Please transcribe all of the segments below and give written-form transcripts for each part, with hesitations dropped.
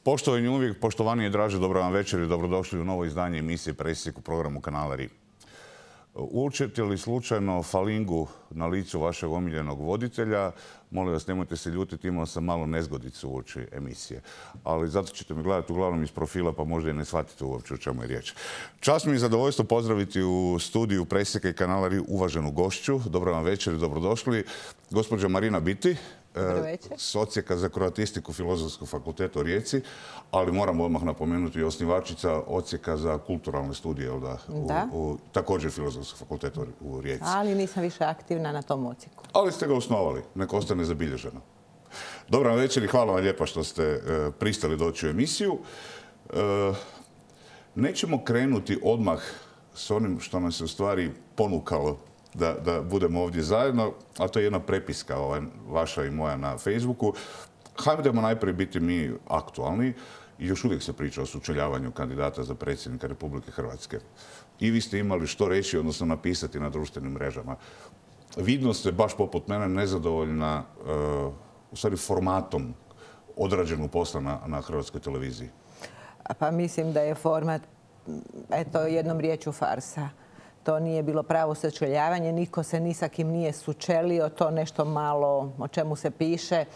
Poštovani uvijek, poštovani i draže, dobro vam večer i dobrodošli u novo izdanje emisije Presjek u programu Kanala RI. Uočite li slučajno falingu na licu vašeg omiljenog voditelja? Molim vas, nemojte se ljutiti, imao sam malo nezgodicu uoči emisije. Ali zato ćete me gledati uglavnom iz profila, pa možda i ne shvatite uopće o čemu je riječ. Čast mi je zadovoljstvo pozdraviti u studiju Presjeka i Kanala RI uvaženu gošću. Dobro vam večer i dobrodošli. Gospođa Marina Biti, s Odsjeka za kroatistiku Filozofskog fakulteta u Rijeci, ali moram odmah napomenuti i osnivačica Odsjeka za kulturalne studije, također Filozofskog fakulteta u Rijeci. Ali nisam više aktivna na tom odsjeku. Ali ste ga osnovali, neka ostane zabilježeno. Dobro vam večer i hvala vam lijepa što ste pristali doći u emisiju. Nećemo krenuti odmah s onim što nas je u stvari ponukalo da budemo ovdje zajedno, a to je jedna prepiska vaša i moja na Facebooku. Hajdemo najprije biti mi aktualni i još uvijek se priča o sučeljavanju kandidata za predsjednika Republike Hrvatske. I vi ste imali što reći, odnosno napisati na društvenim mrežama. Vidno ste, baš poput mene, nezadovoljna u stvari formatom odrađenog posla na Hrvatskoj televiziji. Pa mislim da je format, eto, jednom riječju farsa. To nije bilo pravo sučeljavanje, niko se ni sa kim nije sučelio, to nešto malo o čemu se piše.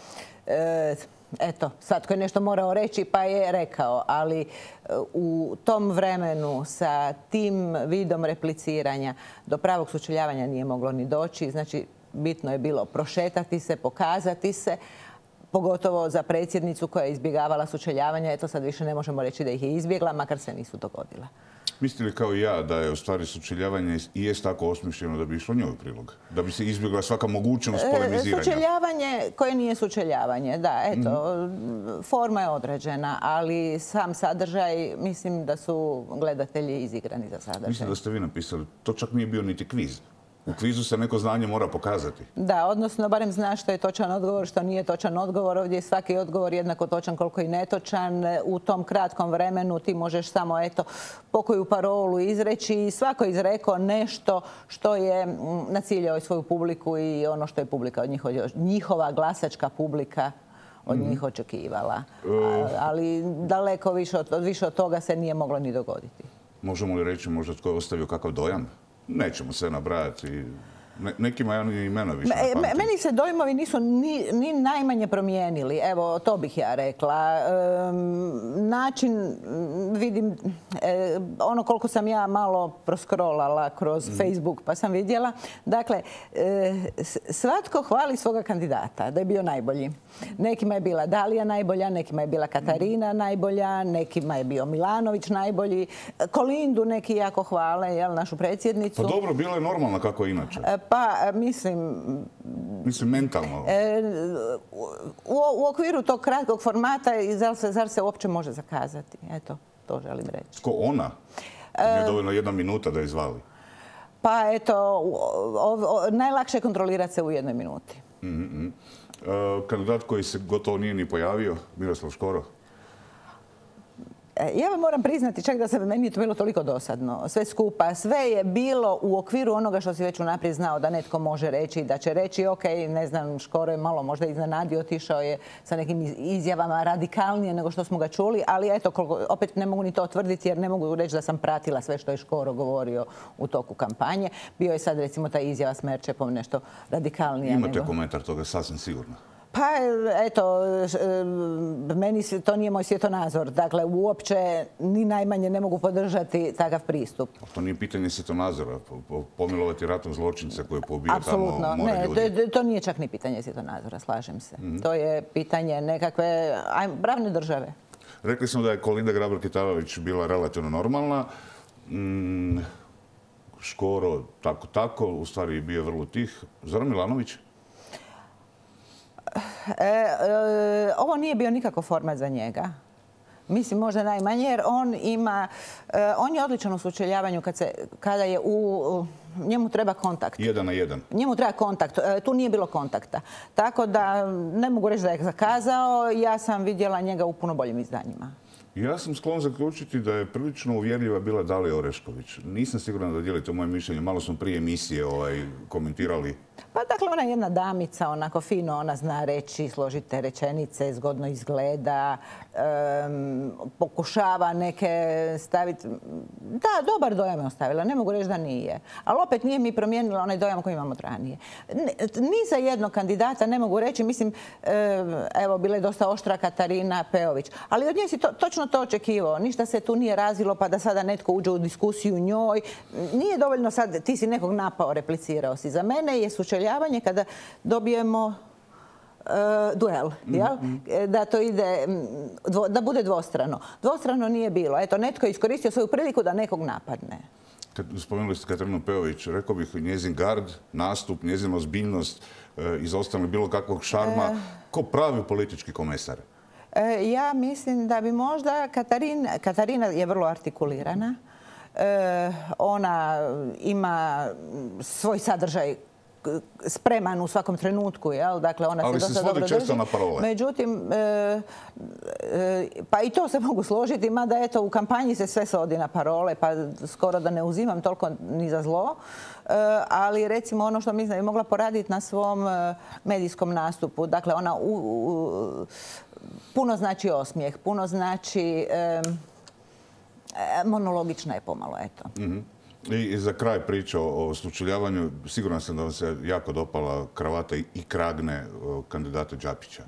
Eto, svatko je nešto morao reći pa je rekao, ali u tom vremenu sa tim vidom repliciranja do pravog sučeljavanja nije moglo ni doći. Znači, bitno je bilo prošetati se, pokazati se, pogotovo za predsjednicu koja je izbjegavala sučeljavanja. Eto, sad više ne možemo reći da ih je izbjegla, makar se nisu dogodila. Mislite li kao i ja da je u stvari sučeljavanje i jest tako osmišljeno da bi išlo njoj u prilog? Da bi se izbjegla svaka mogućnost polemiziranja? Sučeljavanje koje nije sučeljavanje, da, eto, forma je određena, ali sam sadržaj, mislim da su gledatelji izigrani za sadržaj. Mislim da ste vi napisali, to čak nije bio niti kviz. U kvizu se neko znanje mora pokazati. Da, odnosno barem znaš što je točan odgovor, što nije točan odgovor. Ovdje je svaki odgovor jednako točan koliko i netočan. U tom kratkom vremenu ti možeš samo, eto, pokoju parolu izreći i svako izrekao nešto što je naciljao svoju publiku i ono što je publika od njihova glasačka publika od njih očekivala. Ali daleko više od toga se nije moglo ni dogoditi. Možemo li reći možda tko je ostavio kakav dojam? Nećemo sve nabrajati. Nekima ja ni imena više ne pamtim. Meni se dojmovi nisu ni najmanje promijenili. Evo, to bih ja rekla. Način, vidim, ono koliko sam ja malo proskrolala kroz Facebook pa sam vidjela. Dakle, svatko hvali svoga kandidata da je bio najbolji. Nekima je bila Dalija najbolja, nekima je bila Katarina najbolja, nekima je bio Milanović najbolji. Kolindu neki jako hvale, našu predsjednicu. Pa dobro, bila je normalna kako je inače. Pa, mislim... Mislim, mentalno. U okviru tog kratkog formata, zar se uopće može zakazati? Eto, to želim reći. Tko ona? Nije dovoljno 1 minuta da izvali. Pa, eto, najlakše je kontrolirati se u 1 minuti. Kandidat koji se gotovo nije ni pojavio, Miroslav Škoro. Ja vam moram priznati čak da se meni je to bilo toliko dosadno. Sve skupa, sve je bilo u okviru onoga što si već unaprijed znao da netko može reći, da će reći ok, ne znam, Škoro je malo možda iznenadio, otišao je sa nekim izjavama radikalnije nego što smo ga čuli, ali eto, opet ne mogu ni to tvrditi jer ne mogu reći da sam pratila sve što je Škoro govorio u toku kampanje. Bio je sad recimo ta izjava s Merčepom nešto radikalnija. Imate komentar toga, sasvim sigurno. Pa, eto, meni to nije moj svjetonazor. Dakle, uopće ni najmanje ne mogu podržati takav pristup. To nije pitanje svjetonazora. Pomilovati ratnog zločinca koji je poubio tamo more ljudi. Apsolutno. To nije čak ni pitanje svjetonazora, slažem se. To je pitanje nekakve pravne države. Rekli smo da je Kolinda Grabar-Kitarović bila relativno normalna. Škoro tako, u stvari bio vrlo tih. Zoran Milanović? Ovo nije bio nikako format za njega. Mislim, možda najmanje, jer on je odličan u sučeljavanju kada je njemu treba kontakt. 1 na 1. Njemu treba kontakt. Tu nije bilo kontakta. Tako da ne mogu reći da je zakazao. Ja sam vidjela njega u puno boljim izdanjima. Ja sam sklon zaključiti da je prilično uvjerljiva bila Dalija Orešković. Nisam siguran da dijelite moje mišljenje. Malo smo prije emisije komentirali. Pa dakle, ona je jedna damica, onako fino, ona zna reći, složite rečenice, zgodno izgleda, pokušava neke staviti... Da, dobar dojam je ostavila, ne mogu reći da nije. Ali opet nije mi promijenila onaj dojam koji imam od ranije. Ni za jednog kandidata ne mogu reći, mislim, evo, bila je dosta oštra Katarina Peović, ali od nje si točno to očekivao. Ništa se tu nije razvilo pa da sada netko uđe u diskusiju njoj. Nije dovoljno sad, ti si nekog napao, replicirao si. Za mene je sučeljavanje kada dobijemo duel, jel? Da to ide, da bude dvostrano. Dvostrano nije bilo. Eto, netko je iskoristio svoju priliku da nekog napadne. Spomenuli ste Katarinu Peović, rekao bih njezin gard, nastup, njezina ozbiljnost, izostavili bilo kakvog šarma. Ko pravi politički komesar? Ja mislim da bi možda Katarina je vrlo artikulirana. Ona ima svoj sadržaj spreman u svakom trenutku, jel? Dakle, ona se dosta dobro drži. Ali se svodi često na parole. Međutim, pa i to se mogu složiti, mada eto, u kampanji se sve svodi na parole, pa skoro da ne uzimam toliko ni za zlo. Ali recimo ono što mislim da bi mogla poraditi na svom medijskom nastupu. Dakle, ona puno znači osmijeh, puno znači monologična je pomalo, eto. I za kraj priča o sučeljavanju, siguran sam da vam se jako dopala kravata i kragne kandidata Đapića.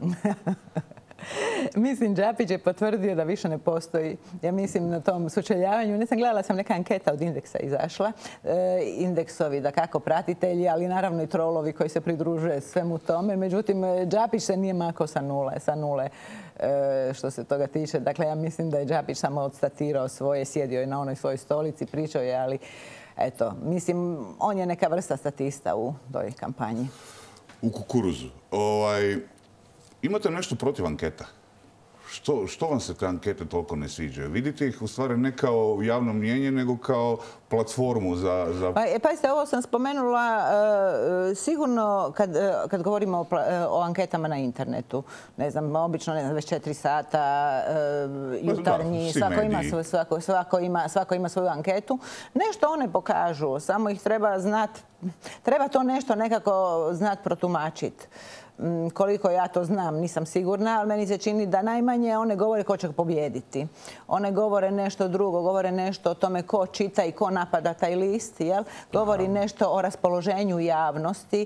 Mislim, Đapić je potvrdio da više ne postoji, ja mislim, na tom sučeljavanju. Nisam gledala, sam neka anketa od Indeksa izašla. Indeksovi, da kako pratitelji, ali naravno i trolovi koji se pridružuje svemu tome. Međutim, Đapić se nije makao sa nule što se toga tiče. Dakle, ja mislim da je Đapić samo odstatirao svoje, sjedio je na onoj svojoj stolici, pričao je, ali eto, mislim, on je neka vrsta statista u toj kampanji. U kukuruzu. Imate nešto protiv anketa? Što vam se te ankete toliko ne sviđaju? Vidite ih u stvari ne kao javno mnijenje, nego kao platformu za... Pazite, ovo sam spomenula sigurno kad govorimo o anketama na internetu. Ne znam, obično 24 sata, jutarnji, svako ima svoju anketu. Nešto one pokažu, samo ih treba znati, treba to nešto nekako znati protumačiti. Koliko ja to znam, nisam sigurna, ali meni se čini da najmanje one govore ko će pobijediti. One govore nešto drugo, govore nešto o tome ko čita i ko napada taj list, jel? Govori nešto o raspoloženju javnosti,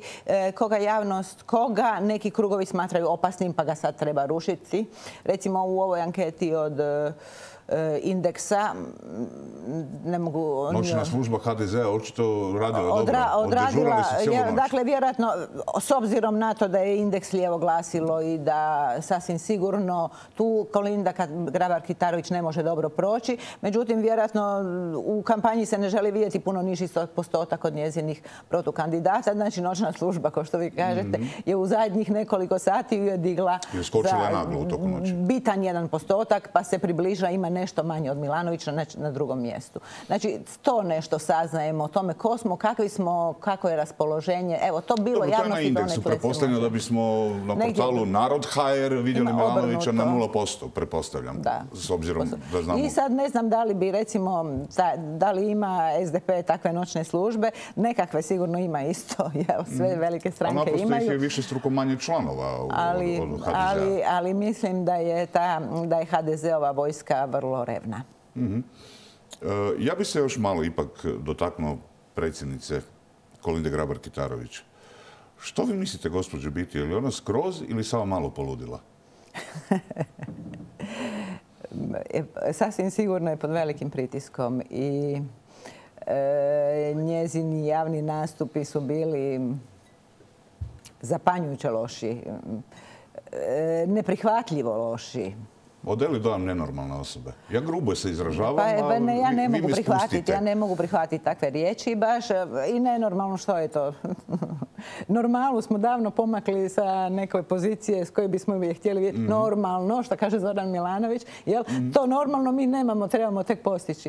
koga neki krugovi smatraju opasnim pa ga sad treba rušiti. Recimo u ovoj anketi od Indeksa, ne mogu... Noćna služba HDZ-a očito radila dobro. Odežurali su cijelu noć. Dakle, vjerojatno, s obzirom na to da je Indeks lijevo glasilo i da sasvim sigurno tu Kolinda Grabar-Kitarović ne može dobro proći. Međutim, vjerojatno u kampanji se ne želi vidjeti puno niži postotak od njezinih protukandidata. Znači, noćna služba, kao što vi kažete, je u zadnjih nekoliko sati ju je digla za bitan jedan postotak, pa se približa, ima nešto manje od Milanovića na drugom mjestu. Znači, to nešto saznajemo o tome ko smo, kakvi smo, kako je raspoloženje. Evo, to bilo javnosti donekle. To je na Indeksu. Pretpostavljam da bismo na portalu Narod.hr vidjeli Milanovića na 0%, pretpostavljam. S obzirom da znamo. I sad ne znam da li bi, recimo, da li ima SDP takve noćne službe. Nekakve sigurno ima isto. Sve velike stranke imaju. A naprosto ih je više struko manje članova od HDZ-a. Ali mislim da je HDZ-ova vojska vrlo revna. Ja bi se još malo ipak dotaknuo predsjednice Kolinde Grabar-Kitarović. Što vi mislite, gospođo, biti? Je li ona skroz ili samo malo poludila? Sasvim sigurno je pod velikim pritiskom i njezini javni nastupi su bili zapanjujuće loši, neprihvatljivo loši. Odeli dojam nenormalne osobe. Ja grubo se izražavam, ali ja ne vi mogu mi prihvatiti. spustite. Ja ne mogu prihvatiti takve riječi baš. I nenormalno, što je to? normalu smo davno pomakli sa nekoj pozicije s koje bismo htjeli vidjeti normalno, što kaže Zoran Milanović. To normalno mi nemamo, trebamo tek postići.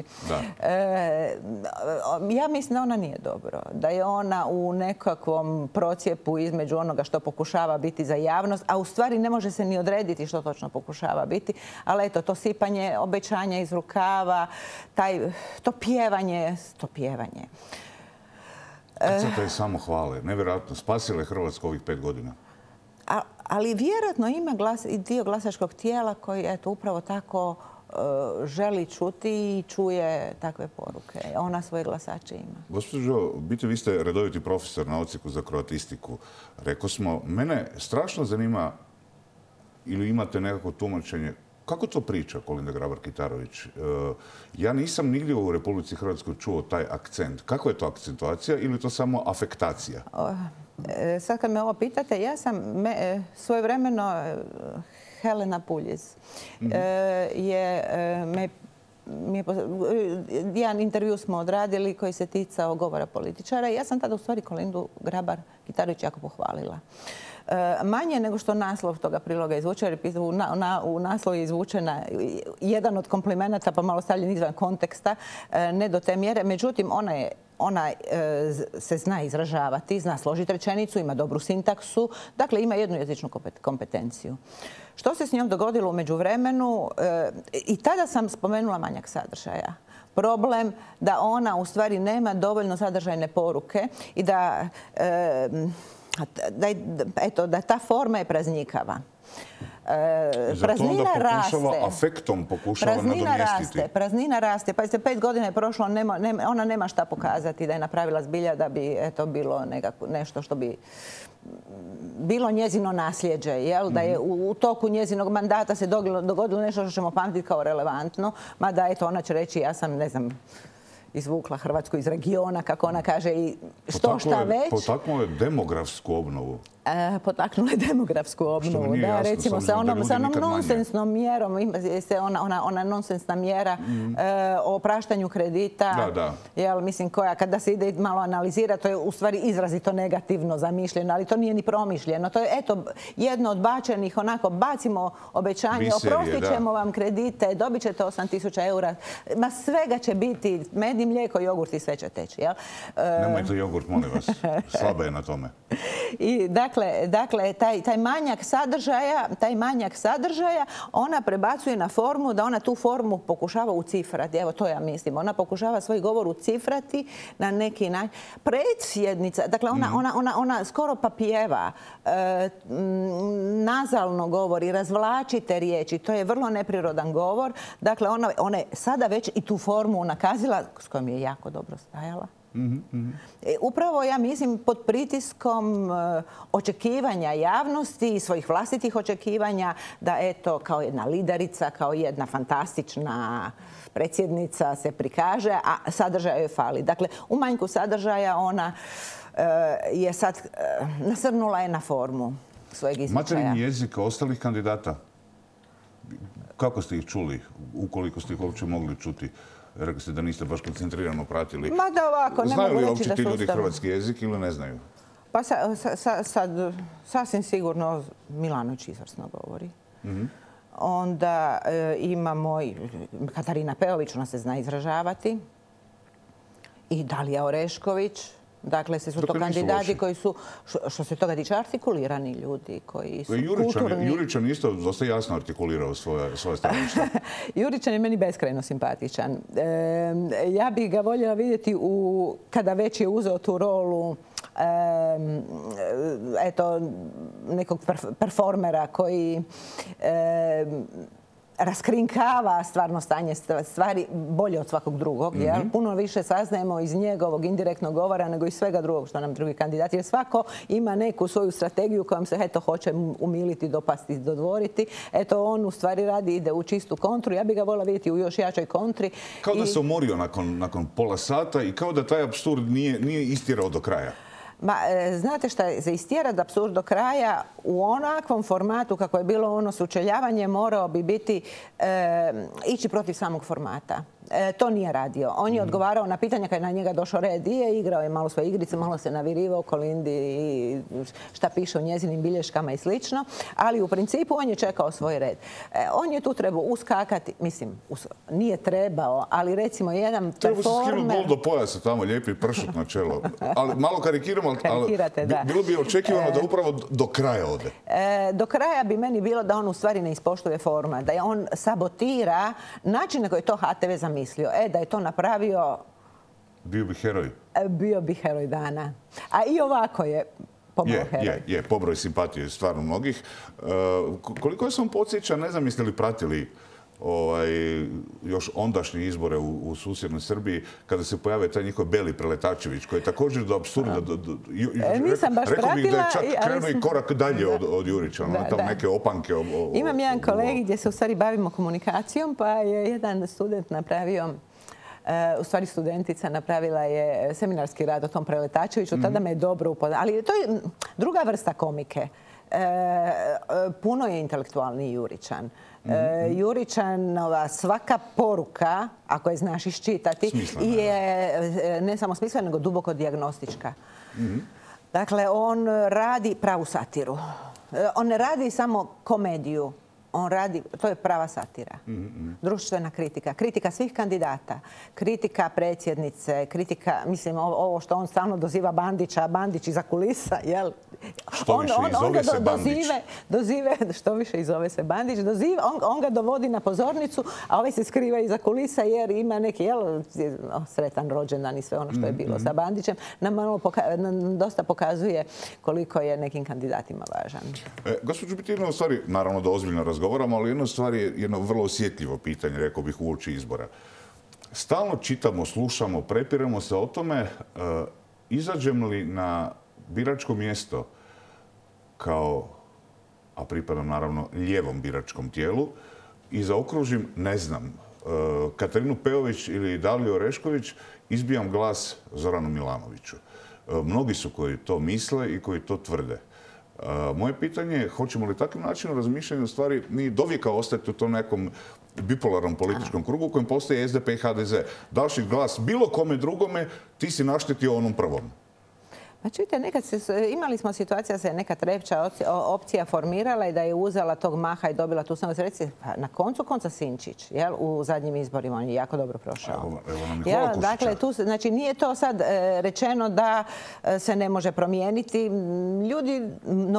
Ja mislim da ona nije dobro. Da je ona u nekakvom procijepu između onoga što pokušava biti za javnost, a u stvari ne može se ni odrediti što točno pokušava biti. Ali eto, to sipanje obećanja iz rukava, to pjevanje. Krcata je samo hvale. Nevjerojatno. Spasila je Hrvatsku ovih 5 godina. Ali vjerojatno ima i dio glasačkog tijela koji upravo tako želi čuti i čuje takve poruke. Ona svoje glasače ima. Gospođo, vi ste redoviti profesor na odsjeku za kroatistiku. Rekao smo, mene strašno zanima ili imate nekako tumačenje kako to priča Kolinda Grabar-Kitarović? Ja nisam nigdje u Republici Hrvatskoj čuo taj akcent. Kako je to akcentuacija ili je to samo afektacija? Sad kad me ovo pitate, ja sam svojevremeno Helena Puljiz jedan intervju smo odradili koji se ticao govora političara i ja sam tada u stvari Kolindu Grabar-Kitarović jako pohvalila. Manje nego što naslov toga priloga izvuče, jer u naslovu je izvučena jedan od komplimenata pa malo stavljen izvan konteksta, ne do te mjere. Međutim, ona se zna izražavati, zna složiti rečenicu, ima dobru sintaksu, dakle ima jednu jezičnu kompetenciju. Što se s njom dogodilo u međuvremenu? I tada sam spomenula manjak sadržaja. Problem da ona u stvari nema dovoljno sadržajne poruke i da ta forma je praznikava. Praznina raste. Afektom pokušava nadomjestiti. Praznina raste. Pa 5 godina je prošlo, ona nema šta pokazati da je napravila zbilja da bi bilo nešto što bi bilo njezino nasljeđe. Da je u toku njezinog mandata se dogodilo nešto što ćemo pamtiti kao relevantno. Mada ona će reći ja sam, ne znam, izvukla Hrvatsku iz regiona, kako ona kaže, i šta već. Potaknuo je demografsku obnovu. Potaknula je demografsku obnovu. Da, recimo sa onom nonsensnom mjerom, ona nonsensna mjera o opraštanju kredita, mislim, koja kada se ide malo analizira, to je u stvari izrazito negativno zamišljeno, ali to nije ni promišljeno. To je, jedno od bačenih, onako, bacimo obećanje, oprostit ćemo vam kredite, dobit ćete 8.000 eura, ma svega će biti, med i mlijeko, jogurt i sve će teći. Nemojte jogurt, molim vas, slaba je na tome. I dakle, taj manjak sadržaja ona prebacuje na formu, da ona tu formu pokušava ucifrati. Evo, to ja mislim. Ona pokušava svoj govor ucifrati na neki način. Predsjednica, dakle, ona skoro pa pjeva, nazalno govori, razvlači te riječi. To je vrlo neprirodan govor. Dakle, ona je sada već i tu formu nakazila, s kojom je jako dobro stajala. Upravo, ja mislim, pod pritiskom očekivanja javnosti i svojih vlastitih očekivanja da, kao jedna liderica, kao jedna fantastična predsjednica se prikaže, a sadržaja joj fali. Dakle, u manjku sadržaja ona je sad nasrnula je na formu svojeg izričaja. Materijni jezik ostalih kandidata, kako ste ih čuli, ukoliko ste ih uopće mogli čuti? Rekli ste da niste baš koncentrirano pratili. Ma da ovako, ne mogu reći da su... Znaju li uopće ti ljudi hrvatski jezik ili ne znaju? Pa sad sasvim sigurno Milanović izvrsno govori. Onda imamo Katarina Peović, ona se zna izražavati. I Dalija Orešković. Dakle, su to kandidati koji su, što se toga tiče, artikulirani ljudi, koji su kulturni. Juričan isto dosta jasno artikulirao svoje stajalište. Juričan je meni beskrajno simpatičan. Ja bih ga voljela vidjeti kada već je uzeo tu rolu nekog performera koji raskrinkava stvarno stanje stvari bolje od svakog drugog. Puno više saznajemo iz njegovog indirektnog govora nego iz svega drugog što nam drugi kandidati. Jer svako ima neku svoju strategiju kojom se hoće umiliti, dopasti, dodvoriti. On u stvari ide u čistu kontru. Ja bih ga voljela vidjeti u još jačoj kontri. Kao da se umorio nakon pola sata i kao da taj apsurd nije istirao do kraja. Znate šta, za istjerati apsurd do kraja u onakvom formatu kako je bilo ono sučeljavanje morao bi biti ići protiv samog formata. To nije radio. On je odgovarao na pitanja kad je na njega došao red i igrao je malo svoje igrice, malo se navirivao Kolindi i šta piše u njezinim bilješkama i slično, ali u principu on je čekao svoj red. On je tu trebao uskakati, mislim, nije trebao, ali recimo jedan performer... Treba se skinuti gol do pojasa tamo, lijepi pršut na čelo. Ali malo karikiramo, ali bilo bi očekivano da upravo do kraja ode. Do kraja bi meni bilo da on u stvari ne ispoštuje format, da je on sabotira način na koji je to HTV zamislio. Da je to napravio... Bio bi heroj. Bio bi heroj dana. A i ovako je pomalo heroj. Je, pobroj simpatije stvarno mnogih. Koliko sam podsjeća, ne znam jeste li pratili još ondašnje izbore u susjednoj Srbiji, kada se pojave taj njihov Beli Preletačević, koji je također do apsurda... Nisam baš pratila. Rekao bih da je čak krenuo i korak dalje od Jurića. Tamo neke opanke. Imam jedan kolegi gdje se u stvari bavimo komunikacijom, pa je jedan student napravio, u stvari studentica napravila je seminarski rad o tom Preletačeviću. Tada me je dobro upoznala. Ali to je druga vrsta komike. Puno je intelektualni Juričan. Juričanova svaka poruka, ako je znaš iščitati, je ne samo smislena, nego duboko dijagnostička. Dakle, on radi pravu satiru. On ne radi samo komediju. On radi, to je prava satira. Društvena kritika. Kritika svih kandidata. Kritika predsjednice. Kritika, mislim, ovo što on stalno doziva Bandića, Bandić iza kulisa, jel? Što više izove se Bandić. Što više izove se Bandić. On ga dovodi na pozornicu, a ovaj se skriva iza kulisa jer ima neki, sretan rođendan i sve ono što je bilo sa Bandićem. Nam dosta pokazuje koliko je nekim kandidatima važan. Gospođo Bitirno, u stvari, naravno da ozbiljno razgovaramo, ali jedna stvar je jedno vrlo osjetljivo pitanje, rekao bih, uoči izbora. Stalno čitamo, slušamo, prepiramo se o tome, izađem li na biračko mjesto kao, a pripadam naravno lijevom biračkom tijelu, i zaokružim, ne znam, Katarinu Peović ili Daliju Orešković, izbijam glas Zoranu Milanoviću. Mnogi su koji to misle i koji to tvrde. Moje pitanje je, hoćemo li takvim načinom razmišljanja u stvari mi dovijeka ostati u tom nekom bipolarnom političkom krugu u kojem postoji SDP i HDZ. Daš glas bilo kome drugome, ti si naštetio onom prvom. Pa čujte, imali smo situaciju da se neka treća opcija formirala i da je uzela tog maha i dobila tu samo sredstvo. Na koncu konca Sinčić, u zadnjim izborima, on je jako dobro prošao. Dakle, znači nije to sad rečeno da se ne može promijeniti. Ljudi,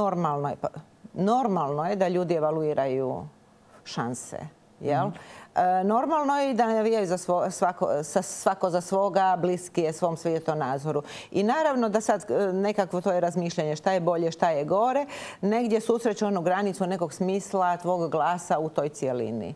normalno je da ljudi evaluiraju šanse, jel? Normalno je i da navijaju svako za svoga, bliski je svom svjetonazoru. I naravno da sad nekakvo to je razmišljanje šta je bolje, šta je gore, negdje susreću onu granicu nekog smisla tvog glasa u toj cijelini.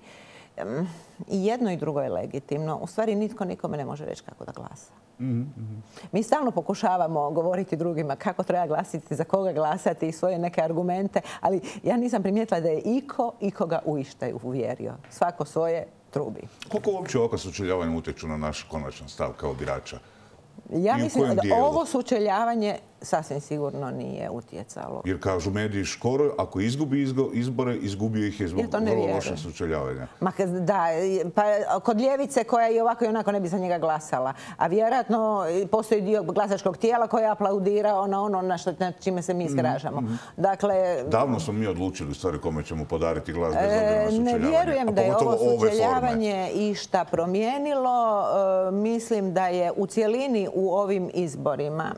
I jedno i drugo je legitimno. U stvari nitko nikome ne može reći kako da glasa. Mi stalno pokušavamo govoriti drugima kako treba glasiti, za koga glasati i svoje neke argumente, ali ja nisam primijetila da je ikoga uište uvjerio. Svako svoje trubi. Koliko uopće oko sučeljavanja utječu na naš konačan stav kao birača? Ja mislim da ovo sučeljavanje sasvim sigurno nije utjecalo. Jer kažu mediji Škoro, ako izgubi izbore, izgubio ih je zbog vrlo lošeg sučeljavanja. Da, pa kod ljevice koja i ovako i onako ne bi za njega glasala. A vjerojatno postoji dio glasačkog tijela koji je aplaudirao na ono na čime se mi zgražamo. Dakle, davno smo mi odlučili u stvari kome ćemo podariti glas bez obzira na sučeljavanje. Ne vjerujem da je ovo sučeljavanje išta promijenilo. Mislim da je u cjelini u ovim izborima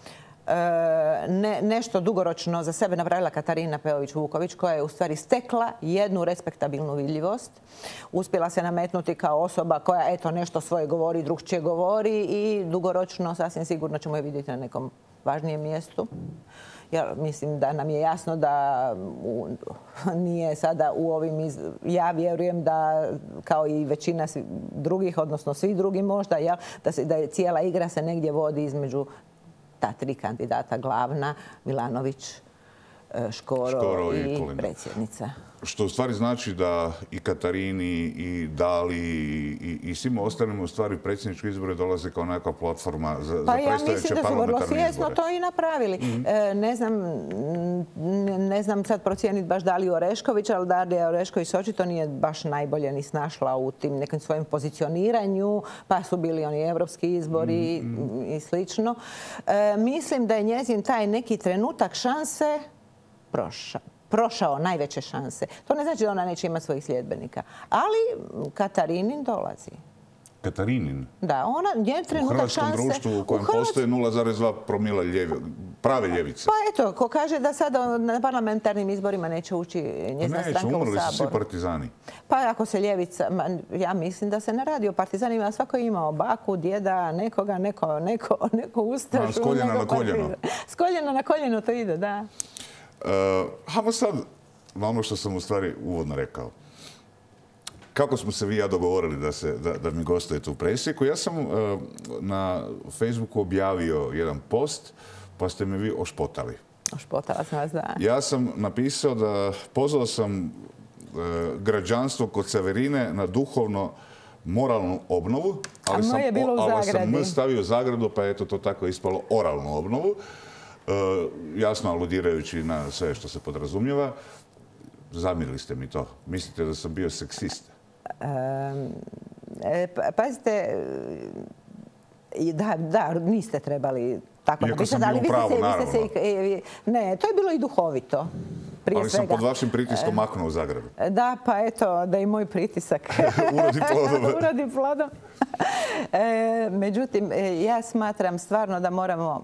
nešto dugoročno za sebe napravila Katarina Peović-Vuković, koja je u stvari stekla jednu respektabilnu vidljivost. Uspjela se nametnuti kao osoba koja eto nešto svoje govori, drugčije govori i dugoročno sasvim sigurno ćemo je vidjeti na nekom važnijem mjestu. Ja mislim da nam je jasno da nije sada u ovim... Ja vjerujem da, kao i većina drugih, odnosno svi drugi možda, da je cijela igra se negdje vodi između ta tri kandidata glavna, Milanović, Škoro i predsjednica. Što u stvari znači da i Katarini, i Dali, i svima ostalima u stvari predsjednički izbori dolaze kao nekakva platforma za predstojeće parlamentarne izbore. Ja mislim da su vrlo svjesno to i napravili. Ne znam sad procijeniti baš Daliju Orešković, ali Dalija Orešković očito nije baš najbolje ni snašla u tim nekim svojim pozicioniranju, pa su bili oni evropski izbori i slično. Mislim da je njezin taj neki trenutak šanse prošao najveće šanse. To ne znači da ona neće imati svojih sljedbenika. Ali Katarinin dolazi. Katarinin? Da, njen trenutak šanse... U hrvatskom društvu u kojem postoje 0,2 promila prave ljevice. Pa eto, ko kaže da sada na parlamentarnim izborima neće ući njezina stranka u Saboru. Neće, umrli su svi partizani. Pa ako se ljevica... Ja mislim da se ne radi o partizanima. Svako je imao baku, djeda, nekoga, neko ustašu. S koljena na koljeno. S koljena na koljeno to ide, da. Hajmo sad na ono što sam u stvari uvodno rekao. Kako smo se vi i ja dogovorili da mi gostujete u Presjeku? Ja sam na Facebooku objavio jedan post, pa ste me vi ošpotali. Ošpotala sam vas, da. Ja sam napisao da pozvao sam građanstvo kod Severine na duhovno moralnu obnovu, ali sam stavio zagradu, pa eto to tako ispalo oralnu obnovu. Jasno aludirajući na sve što se podrazumijeva. Zamjerili ste mi to. Mislite da sam bio seksist? Pazite, da, niste trebali tako napisati. Iako sam bio u pravu, naravno. Ne, to je bilo i duhovito. Ali sam pod vašim pritiskom maknuo u Zagrebu. Da, pa eto, da i moj pritisak urodi plodom. Međutim, ja smatram stvarno da moramo...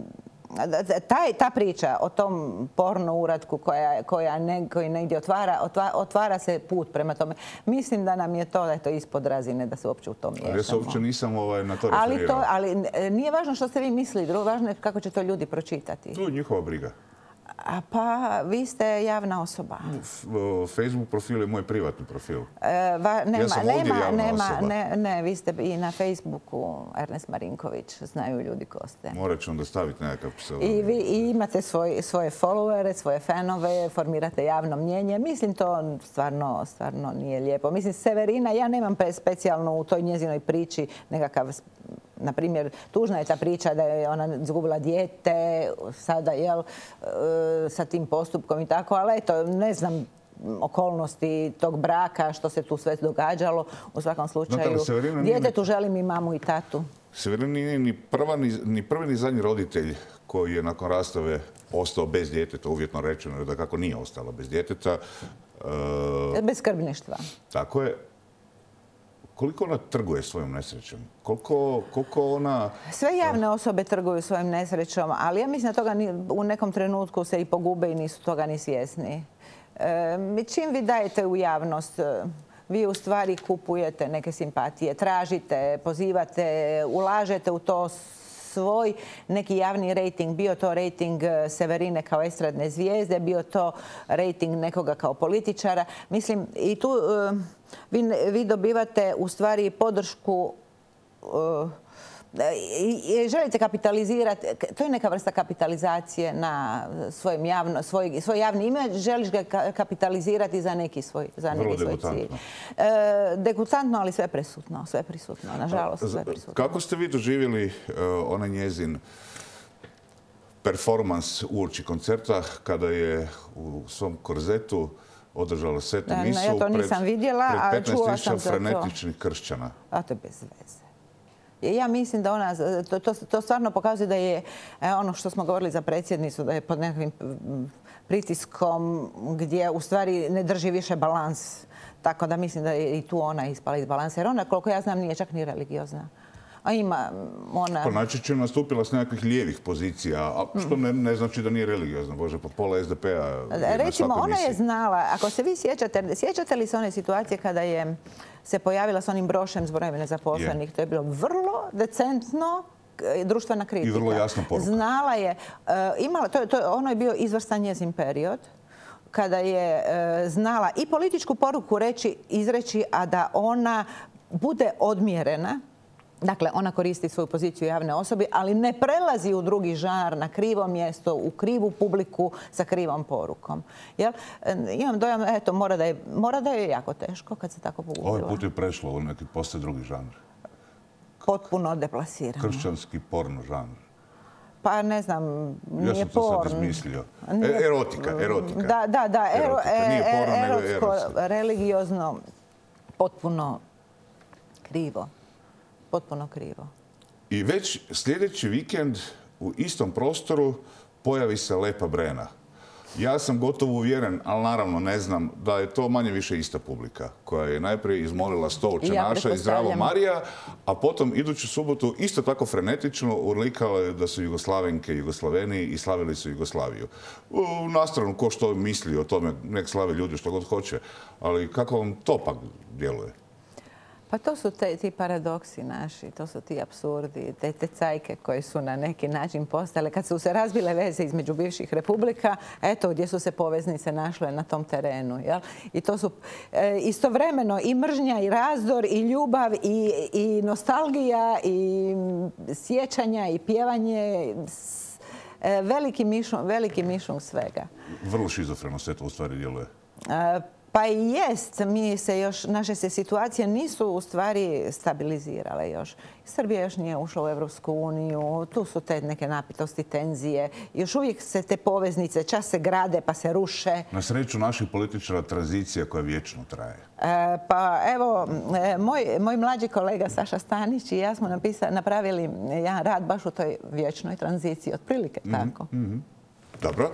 Ta priča o tom porno uratku koji negdje otvara se put prema tome. Mislim da nam je to ispod razine da se uopće u to miješamo. Ali ja se uopće nisam na to referirao. Ali nije važno što ste vi mislili, važno je kako će to ljudi pročitati. To je njihova briga. Pa, vi ste javna osoba. Facebook profil je moj privatni profil. Ja sam ovdje javna osoba. Ne, vi ste i na Facebooku, Ernest Marinković, znaju ljudi ko ste. Morat ću onda staviti nekakav pseudonim. I vi imate svoje followere, svoje fanove, formirate javno mnjenje. Mislim, to stvarno nije lijepo. Mislim, Severina, ja nemam specijalno u toj njezinoj priči nekakav... Na primjer, tužna je ta priča da je ona izgubila dijete, sada, sa tim postupkom i tako, ali eto, ne znam okolnosti tog braka, što se tu sve događalo. U svakom slučaju, djetetu želim i mamu i tatu. Severina nije ni prvi ni zadnji roditelj koji je nakon rastave ostao bez djeteta, uvjetno rečeno, da kako nije ostala bez djeteta. Bez skrbništva. Tako je. Koliko ona trguje svojom nesrećom? Koliko ona... Sve javne osobe trguju svojom nesrećom, ali ja mislim da toga u nekom trenutku se i pogube i nisu toga ni svjesni. Čim vi dajete u javnost, vi u stvari kupujete neke simpatije, tražite, pozivate, ulažete u to svoj neki javni rejting, bio to rejting Severine kao estradne zvijezde, bio to rejting nekoga kao političara. Mislim, i tu vi dobivate u stvari podršku i želite kapitalizirati, to je neka vrsta kapitalizacije na svoj javni ime, želiš ga kapitalizirati za neki svoj cilj. Degutantno, ali sve prisutno, nažalost sve prisutno. Kako ste vi doživjeli onaj njezin performans uoči koncerta kada je u svom korzetu održala svetu misu ja to nisam vidjela, a čula sam za to. Pred 15.000 frenetičnih kršćana? A to je bez veze. Ja mislim da ona, to stvarno pokazuje da je ono što smo govorili za predsjednicu, da je pod nekakvim pritiskom gdje u stvari ne drži više balans. Tako da mislim da je i tu ona ispala iz balansa. Jer ona, koliko ja znam, nije čak ni religiozna. A ima ona... Pa najčešće je nastupila s nekakvih lijevih pozicija, a što ne znači da nije religiozna. Bože, pa pola SDP-a je na svakoj misiji. Recimo, ona je znala, ako se vi sjećate li se one situacije kada je se pojavila s onim brošem s brojem nezaposlenih? To je bilo vrlo decentno, društvena kritika. I vrlo jasna poruka. Znala je, ono je bio izvrstan njezin period, kada je znala i političku poruku izreći, a da ona bude odmjerena Dakle, ona koristi svoju poziciju javne osobe, ali ne prelazi u drugi žanr, na krivo mjesto, u krivu publiku sa krivom porukom. Jel? Imam dojam, eto, mora da je jako teško kad se tako pogubila. Ovaj put je prešlo u neki poslije drugi žanr. Potpuno deplasirano. Kršćanski porno žanr. Pa ne znam, nije porno. Ja sam to sad izmislio. Erotika. Da. Nije porno, nego je erotsko. Religiozno, potpuno krivo. Potpuno krivo. I već sljedeći vikend u istom prostoru pojavi se Lepa Brena. Ja sam gotovo uvjeren, ali naravno ne znam, da je to manje više ista publika koja je najprije izmolila 100 očenaša i Zdravo Marija, a potom iduću subotu isto tako frenetično urlikale da su Jugoslavenke i Jugoslaveni i slavili su Jugoslaviju. Na stranu, ko što misli o tome, nek slave ljudi što god hoće, ali kako vam to pak djeluje? Pa to su ti paradoksi naši, to su ti apsurdi, te cajke koje su na neki način postale. Kad su se razbile veze između bivših republika, eto gdje su se poveznice našle na tom terenu. Jel? I to su istovremeno i mržnja, i razdor, i ljubav, i nostalgija, i sjećanja, i pjevanje. Veliki mišung svega. Vrlo šizofreno se to u stvari djeluje. Pa i jest, naše se situacije nisu u stvari stabilizirale još. Srbija još nije ušla u Evropsku uniju, tu su te neke napetosti, tenzije. Još uvijek se te poveznice čas se grade pa se ruše. Na sreću naših političara tranzicija koja vječno traje. Pa evo, moj mlađi kolega Saša Stanić i ja smo napravili jedan rad baš u toj vječnoj tranziciji, otprilike tako. Dobro.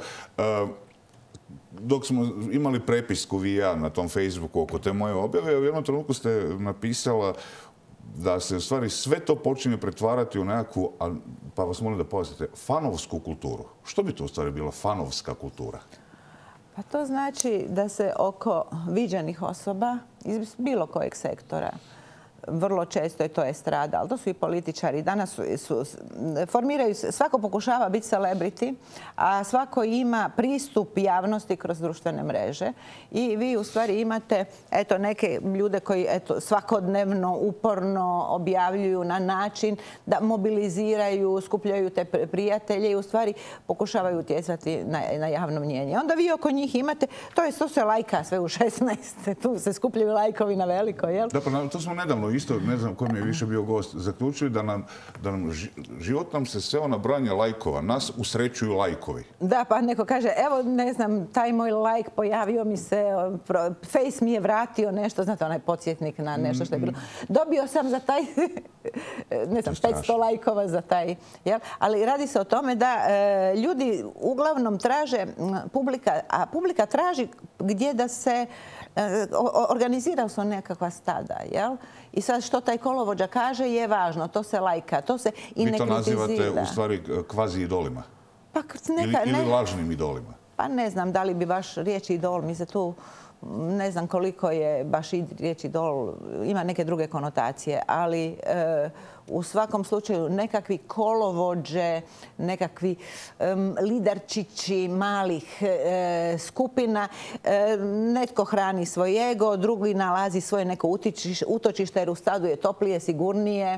Dok smo imali prepisku vi i ja na tom Facebooku oko te moje objave, u jednom trenutku ste napisala da se u stvari sve to počinje pretvarati u nekakvu, pa vas molim da pojasnite, fanovsku kulturu. Što bi to u stvari bila fanovska kultura? Pa to znači da se oko viđenih osoba iz bilo kojeg sektora, vrlo često je to estrada, ali to su i političari. Danas formiraju se, svako pokušava biti celebrity, a svako ima pristup javnosti kroz društvene mreže. I vi u stvari imate neke ljude koji svakodnevno, uporno objavljuju na način da mobiliziraju, skupljaju te prijatelje i u stvari pokušavaju utjecati na javno mnjenje. Onda vi oko njih imate, to se lajka sve u 16, tu se skupljaju lajkovi na veliko, jel? Da, pa to smo nedavno isto, ne znam ko mi je više bio gost, zaključili da nam život nam se sveo na brojanje lajkova. Nas usrećuju lajkovi. Da, pa neko kaže, evo ne znam, taj moj lajk pojavio mi se, Face mi je vratio nešto, znate, onaj podsjetnik na nešto što je bilo. Dobio sam za taj, ne znam, 500 lajkova za taj. Jel? Ali radi se o tome da ljudi uglavnom traže, a publika traži gdje da se organizira su nekakva stada, jel? I sad što taj kolovođa kaže je važno, to se lajka, to se i ne kritizira. Vi to nazivate u stvari kvazi idolima? Ili lažnim idolima? Pa ne znam da li bi baš riječ idol, mi se tu ne znam koliko je baš riječ idol, ima neke druge konotacije, ali u svakom slučaju nekakvi kolovođe, nekakvi liderčići malih skupina, netko hrani svoj ego, drugi nalazi svoje neko utočište jer u stadu je toplije, sigurnije.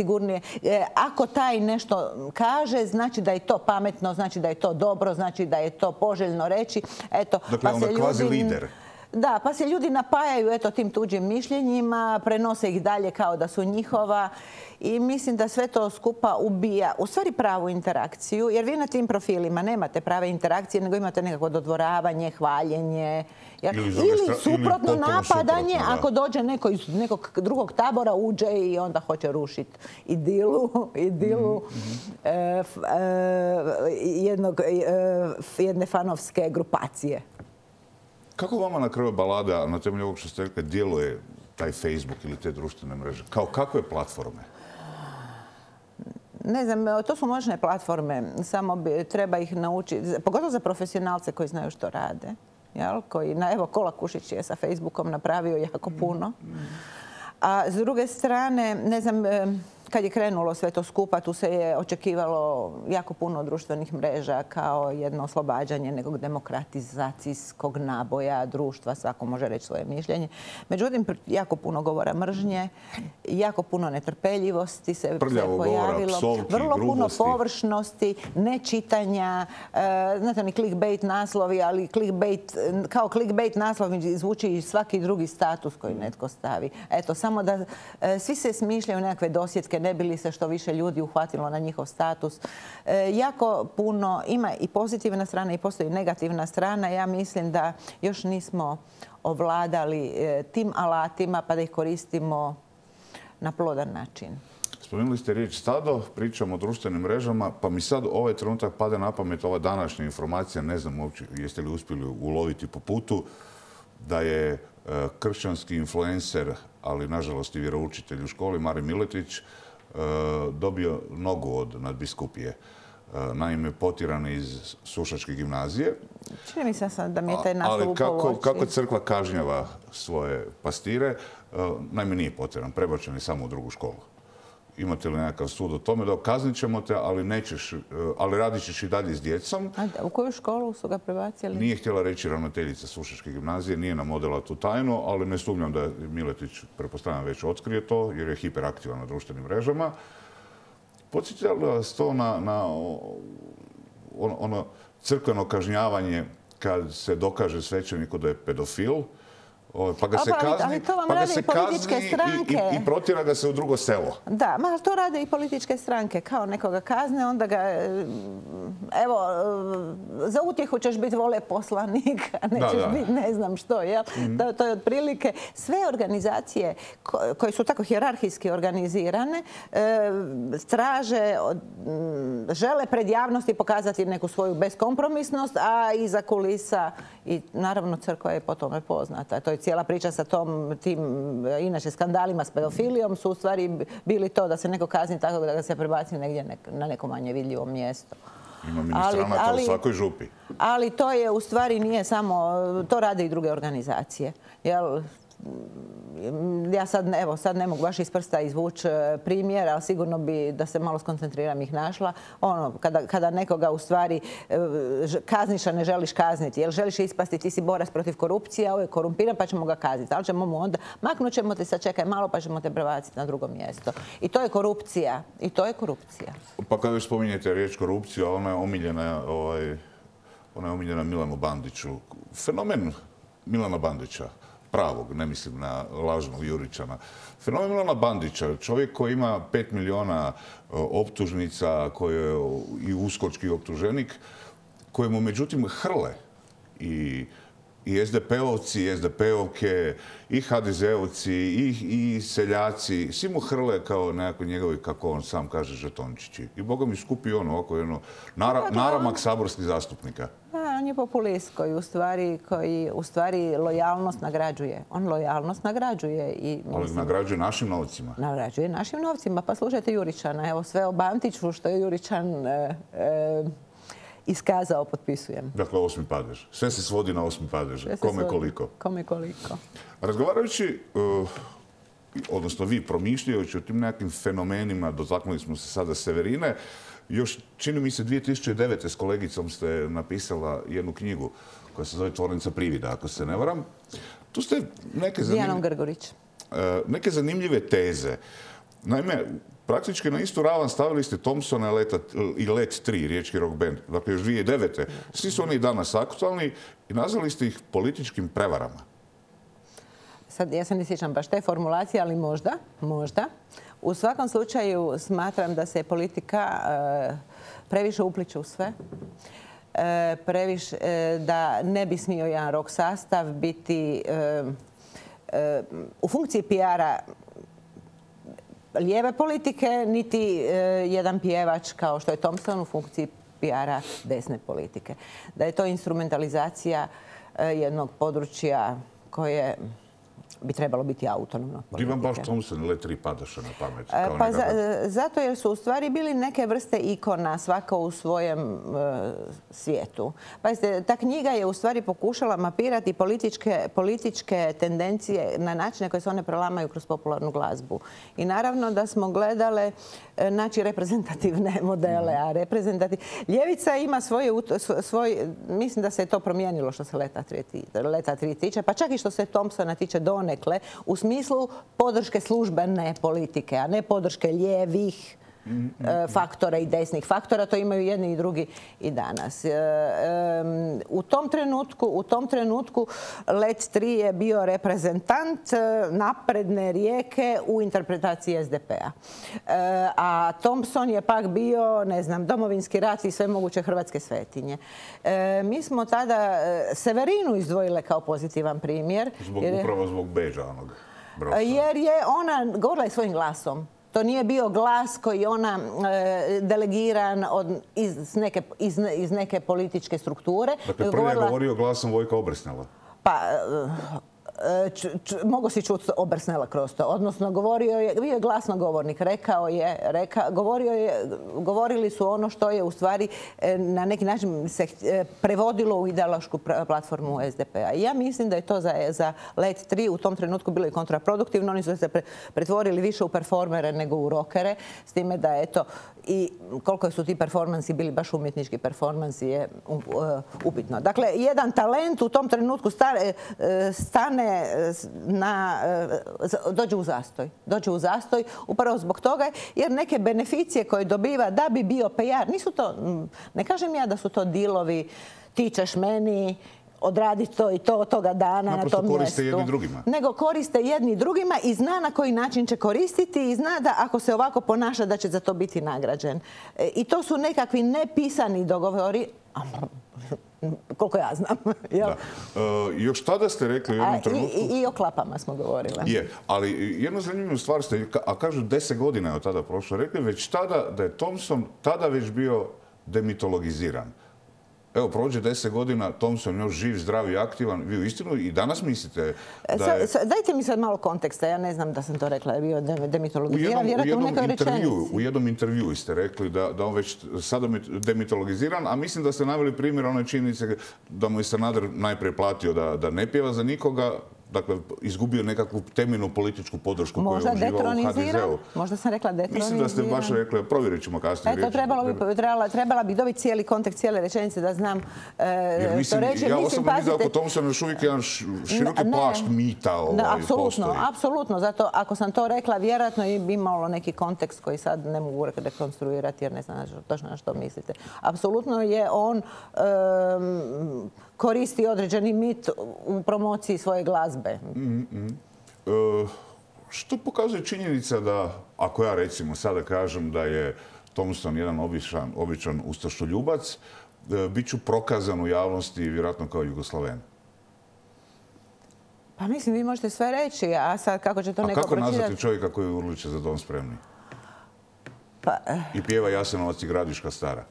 Ako taj nešto kaže, znači da je to pametno, znači da je to dobro, znači da je to poželjno reći. Dakle, onda kvazi lider. Da, pa se ljudi napajaju tim tuđim mišljenjima, prenose ih dalje kao da su njihova i mislim da sve to skupa ubija u stvari pravu interakciju, jer vi na tim profilima nemate prave interakcije, nego imate nekako dodvoravanje, hvaljenje ili suprotno napadanje ako dođe neko iz nekog drugog tabora, uđe i onda hoće rušiti idilu jedne fanovske grupacije. Kako vama na kraju balada, na temelju ovog što ste rekli, djeluje taj Facebook ili te društvene mreže? Kao kakve platforme? Ne znam, to su moćne platforme, samo treba ih naučiti, pogotovo za profesionalce koji znaju što rade. Koji, evo, Kola Kušić je sa Facebookom napravio jako puno. A s druge strane, ne znam, kad je krenulo sve to skupa, tu se je očekivalo jako puno društvenih mreža kao jedno oslobađanje nekog demokratizacijskog naboja društva. Svako može reći svoje mišljenje. Međutim, jako puno govora mržnje, jako puno netrpeljivosti se pojavilo. Psovki, vrlo puno grubosti. površnosti, nečitanja, znate oni clickbait naslovi, ali kao clickbait naslov zvuči i svaki drugi status koji netko stavi. Eto, samo da svi se smišljaju nekakve dosjetke, ne bi li se što više ljudi uhvatilo na njihov status. Jako puno, ima i pozitivna strana i postoji negativna strana. Ja mislim da još nismo ovladali tim alatima pa da ih koristimo na plodan način. Spomenuli ste riječ stado, pričamo o društvenim mrežama, pa mi sad ovaj trenutak pada na pamet ova današnja informacija, ne znam uopće jeste li uspjeli uloviti po putu, da je kršćanski influencer, ali nažalost i vjeroučitelj u školi, Marin Miletić, dobio nogu od nadbiskupije. Naime, potjeran iz Sušačke gimnazije. Čini mi se da mi je taj naslov upao u oči. Kako crkva kažnjava svoje pastire, naime nije potjeran, prebačen je samo u drugu školu. Imate li nekakav sud o tome da kaznit ćemo te, ali radit ćeš i dalje s djecom? U koju školu su ga prebacili? Nije htjela reći ravnateljica Sušačke gimnazije, nije nam odala tu tajnu, ali ne sumnjam da je Miletić, pretpostavljam, već otkrije to, jer je hiperaktivan na društvenim mrežama. Podsjeća li vas to na ono crkveno kažnjavanje kad se dokaže svećeniku da je pedofil, pa ga se kazni, i protjera ga se u drugo selo. Da, to rade i političke stranke. Kao nekoga kazne, onda ga... Evo, za utjehu ćeš biti veleposlanik, a nećeš biti ne znam što, jel? To je otprilike sve organizacije koje su tako hijerarhijski organizirane, traže, žele pred javnosti pokazati neku svoju beskompromisnost, a iza kulisa i naravno crkva je po tome poznata. To je cijela priča sa tim inače skandalima s pedofilijom su u stvari bili to da se neko kazni tako da ga se prebaci negdje na neko manje vidljivo mjesto. Ima ministranata u svakoj župi. Ali to je u stvari nije samo, to rade i druge organizacije. Ja sad ne mogu baš iz prsta izvući primjer, ali sigurno bi, da se malo skoncentriram, ih našla. Kada nekoga u stvari kazniš, a ne želiš kazniti. Jer želiš ispasti, ti si borac protiv korupcije, a ovo je korumpiran, pa ćemo ga kazniti. Ali ćemo mu onda, maknut ćemo te, sad čekaj malo, pa ćemo te prebaciti na drugo mjesto. I to je korupcija. Pa kada još spominjete riječ korupcija, ona je omiljena Milanu Bandiću. Fenomen Milana Bandića, pravog, ne mislim na lažnog Juričana. Fenomen Milana Bandića, čovjek koji ima 5 milijuna optužnica, koji je i uskočki optuženik, kojemu međutim hrle i SDP-ovci, i SDP-ovke, i HDZ-ovci, i seljaci, svi mu hrle kao nekako njegovi, kako on sam kaže, žetončići. I Boga mi skupi ovako jedno naramak saborskih zastupnika. On je populist koji u stvari lojalnost nagrađuje. On lojalnost nagrađuje. Ali nagrađuje našim novcima. Nagrađuje našim novcima. Pa slušajte Juričana. Evo sve o Bandiću što je Juričan iskazao, potpisujem. Dakle, 8. padež. Sve se svodi na 8. padež. Kome koliko. Kome koliko. Razgovarajući, odnosno vi promišljajući o tim nekakvim fenomenima, dotaknuli smo se sada Severine, još čini mi se 2009. s kolegicom ste napisala jednu knjigu koja se zove Tvornica privida, ako se ne varam. Tu ste neke zanimljive teze. Naime, praktički na istu ravan stavili ste Thompsona i Let 3, riječki rock band, dakle još 2009. Svi su oni danas aktualni i nazvali ste ih političkim prevarama. Sad, ja se ne sjećam baš te formulacije, ali možda. U svakom slučaju smatram da se politika previše upliče u sve. Da ne bi smio jedan rock sastav biti u funkciji PR-a lijeve politike, niti jedan pjevač kao što je Thompson u funkciji PR-a desne politike. Da je to instrumentalizacija jednog područja koje bi trebalo biti autonomno. Di vam baš Thompson Let 3 padaše na pamet? Zato jer su u stvari bili neke vrste ikona, svako u svojem svijetu. Pazite, ta knjiga je u stvari pokušala mapirati političke tendencije na načine koje se one prelamaju kroz popularnu glazbu. I naravno da smo gledale naći reprezentativne modele, a ljevica ima mislim da se je to promijenilo što se Leta 3 tiče, pa čak i što se Thompsona tiče donekle, u smislu podrške službene politike, a ne podrške lijevih faktora i desnih faktora. To imaju jedni i drugi i danas. U tom trenutku Let 3 je bio reprezentant napredne rijeke u interpretaciji SDP-a. A Thompson je pak bio, ne znam, Domovinski rat i sve moguće hrvatske svetinje. Mi smo tada Severinu izdvojile kao pozitivan primjer. Upravo zbog bedža onog broša. Jer je ona govorila i svojim glasom. To nije bio glas koji je ona delegiran iz neke političke strukture. Dakle, prvi je govorio glasom Vojka Obrsnela. Pa, mogu si čuti Obrsnela kroz to. Odnosno, bio je glasnogovornik. Govorili su ono što je u stvari na neki način se prevodilo u ideološku platformu SDP-a. I ja mislim da je to za Let 3 u tom trenutku bilo i kontraproduktivno. Oni su se pretvorili više u performere nego u rokere. S time da, eto, i koliko su ti performansi bili baš umjetnički performansi je upitno. Dakle, jedan talent u tom trenutku dođe u zastoj upravo zbog toga jer neke beneficije koje dobiva da bi bio PR, ne kažem ja da su to dilovi, ti ćeš meni odraditi to i to toga dana na tom mjestu. Koriste jedni drugima. Nego koriste jedni drugima i zna na koji način će koristiti i zna da ako se ovako ponaša da će za to biti nagrađen. I to su nekakvi nepisani dogovori, koliko ja znam. Još tada ste rekli u jednom trenutku... I o klapama smo govorili. Je, ali jednu zanimljivu stvar ste, a kažu 10 godina je od tada prošlo, rekli već tada da je Thompson tada već bio demitologiziran. Evo, prođe 10 godina, Thompson još živ, zdrav i aktivan. Vi u istinu i danas mislite da je... Dajte mi sad malo konteksta. Ja ne znam da sam to rekla, je bio demitologiziran. Vjerojatno u nekoj rečenici. U jednom intervjuu ste rekli da on već sada demitologiziran, a mislim da ste naveli primjer one činjenice da mu je Sanader najprije platio da ne pjeva za nikoga, dakle, izgubio nekakvu temeljnu političku podršku koju je uživao u HDZ-u. Možda sam rekla detroniziran. Mislim da ste baš rekli, provjerit ćemo kasnije riječi. Trebala bi dobiti cijeli kontekst, cijele rečenice da znam to reći. Ja osobno mislim da oko Thompsona još uvijek jedan široki plašt mita postoji. Apsolutno. Zato ako sam to rekla, vjerojatno bi imalo neki kontekst koji sad ne mogu rekonstruirati jer ne znam točno na što mislite. Apsolutno je on koristi određeni mit u promociji svoje glazbe. Što pokazuje činjenica da, ako ja recimo sada kažem da je Thompson jedan običan ustašoljubac, bit ću prokazan u javnosti vjerojatno kao Jugoslaven? Pa mislim, vi možete sve reći, a sad kako će to neko pročitati? A kako nazvati čovjeka koji urliče za dom spremni? I pjeva Jasenovac i Gradiška stara?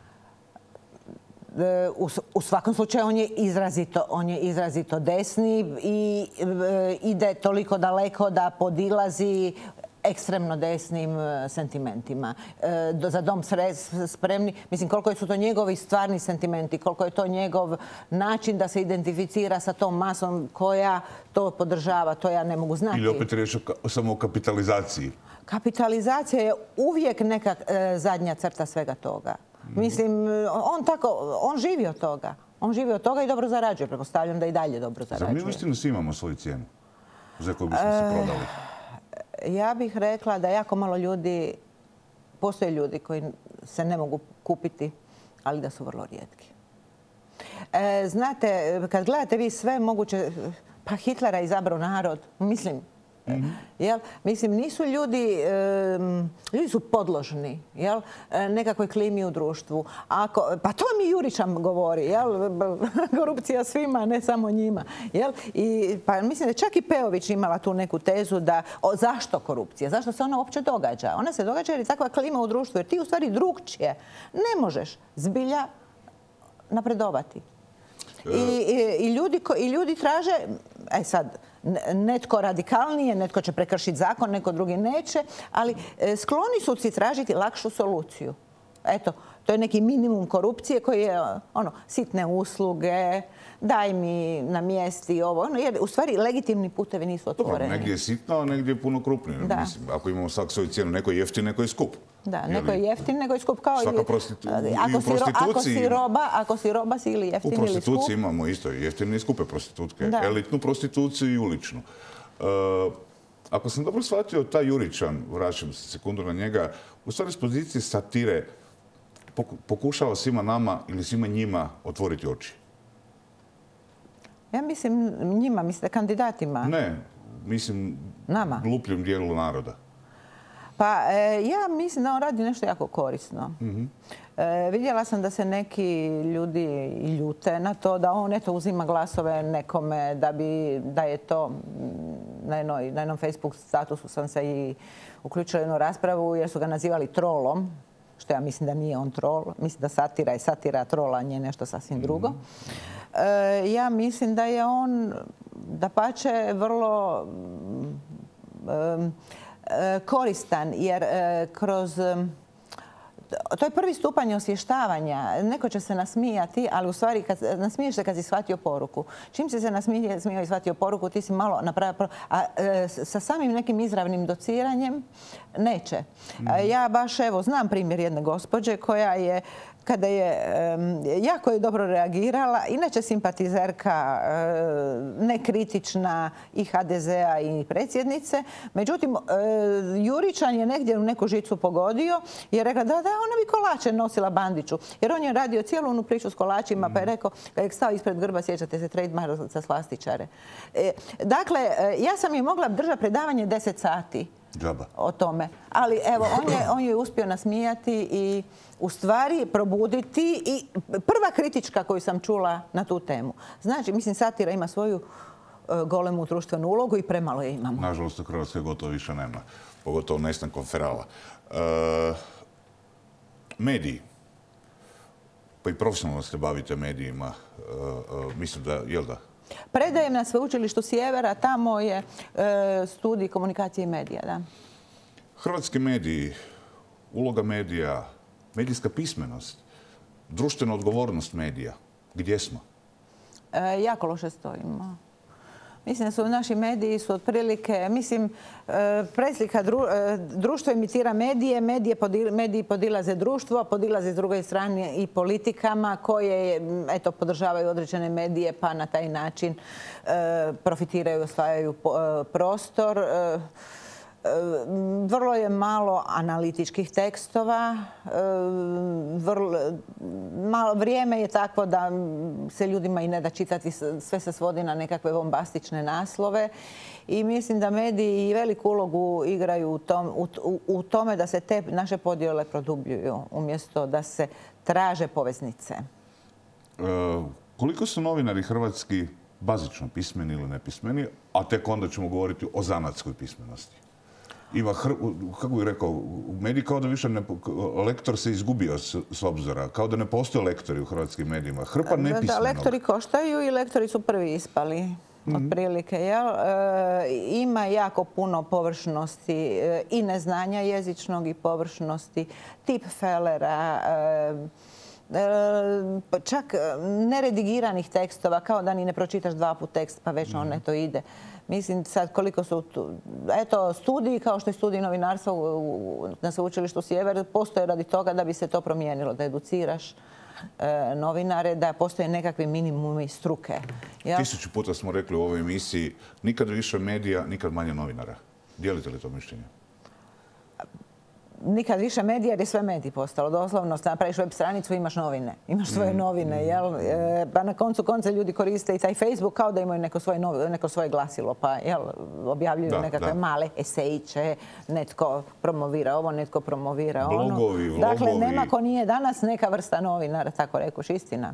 U svakom slučaju on je izrazito desni i ide toliko daleko da podilazi ekstremno desnim sentimentima. Za dom spremni, mislim koliko su to njegovi stvarni sentimenti, koliko je to njegov način da se identificira sa tom masom koja to podržava, to ja ne mogu znati. Ili opet riječ samo o kapitalizaciji? Kapitalizacija je uvijek neka zadnja crta svega toga. Mislim, on živi od toga. On živi od toga i dobro zarađuje. Pretpostavljam da i dalje dobro zarađuje. Zar mi uistinu svi imamo svoju cijenu za koju bismo se prodali? Ja bih rekla da jako malo ljudi, postoje ljudi koji se ne mogu kupiti, ali da su vrlo rijetki. Znate, kad gledate vi sve moguće, pa Hitlera izabrao narod, mislim, mislim, nisu ljudi su podložni nekakvoj klimi u društvu. Pa to mi Jurića govori, korupcija svima, ne samo njima. Pa mislim da je čak i Peović imala tu neku tezu da zašto korupcija, zašto se ona uopće događa. Ona se događa jer je takva klima u društvu, jer ti u stvari drugčije ne možeš zbilja napredovati. I ljudi traže, sad, netko radikalnije, netko će prekršiti zakon, neko drugi neće, ali skloni su si tražiti lakšu soluciju. Eto, to je neki minimum korupcije koji je sitne usluge, daj mi namjesti ovo, jer u stvari legitimni putevi nisu otvoreni. Dobro, negdje je sitno, a negdje je puno krupnije. Mislim, ako imamo svak svoju cijenu, neko je jeftin, neko je skup. Da, neko je jeftin, neko je skup. Kao svaka ako si roba si ili jeftin ili skup. U prostituciji imamo isto jeftine i skupe prostitutke. Da. Elitnu prostituciju i uličnu. Ako sam dobro shvatio, taj Juričan, vraćam se sekundu na njega, u stvari s pozicije satire pokušava svima nama ili svima njima otvoriti oči. Ja mislim njima, mislite kandidatima? Ne, mislim nama. Glupljem dijelu naroda. Pa ja mislim da on radi nešto jako korisno. Vidjela sam da se neki ljudi ljute na to da on uzima glasove nekome da je to na jednom Facebook statusu sam se i uključila jednu raspravu jer su ga nazivali trolom, što ja mislim da nije on trol. Mislim da satira je satira, trolanje nešto sasvim drugo. Ja mislim da je on dapače vrlo koristan jer kroz to je prvi stupanj osvještavanja. Neko će se nasmijati, ali u stvari nasmiješ se kad si shvatio poruku. Čim si se nasmijao i shvatio poruku, ti si malo napravio, a sa samim nekim izravnim dociranjem neće. Ja baš znam primjer jedne gospođe koja je kada je jako je dobro reagirala, inače simpatizerka, nekritična i HDZ-a i predsjednice. Međutim, Juričan je negdje u neku žicu pogodio i je rekla da ona bi kolače nosila Bandiću. Jer on je radio cijelu onu priču s kolačima pa je rekao, kad je stao ispred grba, sjećate se, trademark za slastičare. Dakle, ja sam je mogla držati predavanje 10 sati. Džaba. O tome. Ali evo, on je uspio nasmijati i u stvari probuditi i prva kritička koju sam čula na tu temu. Znači, mislim, satira ima svoju golemu društvenu ulogu i premalo je imamo. Nažalost, u Hrvatskoj gotovo više nema. Pogotovo nestankom ferala. Mediji. Pa i profesionalno se bavite medijima. Mislim da, jel da? Predajem na Sveučilištu Sjevera, tamo je studij komunikacije i medija. Da. Hrvatski mediji, uloga medija, medijska pismenost, društvena odgovornost medija. Gdje smo? Jako loše stojimo. Mislim da su naši mediji su otprilike, mislim, preslika društvo imitira medije, mediji podilaze društvo, a podilaze s druge strane i politikama koje, eto, podržavaju određene medije pa na taj način profitiraju, osvajaju prostor. Vrlo je malo analitičkih tekstova. Vrijeme je takvo da se ljudima i ne da čitati. Sve se svodi na nekakve bombastične naslove. I mislim da mediji veliku ulogu igraju u tome da se te naše podjele produbljuju umjesto da se traže poveznice. Koliko su novinari hrvatski bazično pismeni ili nepismeni, a tek onda ćemo govoriti o zanatskoj pismenosti? Ima, kako bih rekao, u mediji kao da više lektor se izgubio s obzora, kao da ne postoje lektori u hrvatskim medijima. Hrpa nepismenog. Da, lektori koštaju i lektori su prvi ispali. Otprilike, ima jako puno površnosti i neznanja jezičnog i površnosti, tipfelera, čak neredigiranih tekstova, kao da ni ne pročitaš dva put tekst pa već on eto ide. Mislim sad koliko su tu, eto, studiji kao što je studij novinarstva na Sveučilištu Sjever postoje radi toga da bi se to promijenilo, da educiraš novinare, da postoje nekakvi minimumi struke. 1000 puta smo rekli u ovoj emisiji, nikad više medija, nikad manje novinara. Dijelite li to mišljenje? Nikad više medija jer je sve medij postalo. Doslovno napraviš web stranicu, imaš novine. Imaš svoje novine, jel? Pa na koncu konca ljudi koriste i taj Facebook kao da imaju neko svoje glasilo. Pa, jel, objavljuju nekakve male esejiće, netko promovira ovo, netko promovira ono. Blogovi. Dakle, nema ko nije danas neka vrsta novinara, tako rekuš, istina.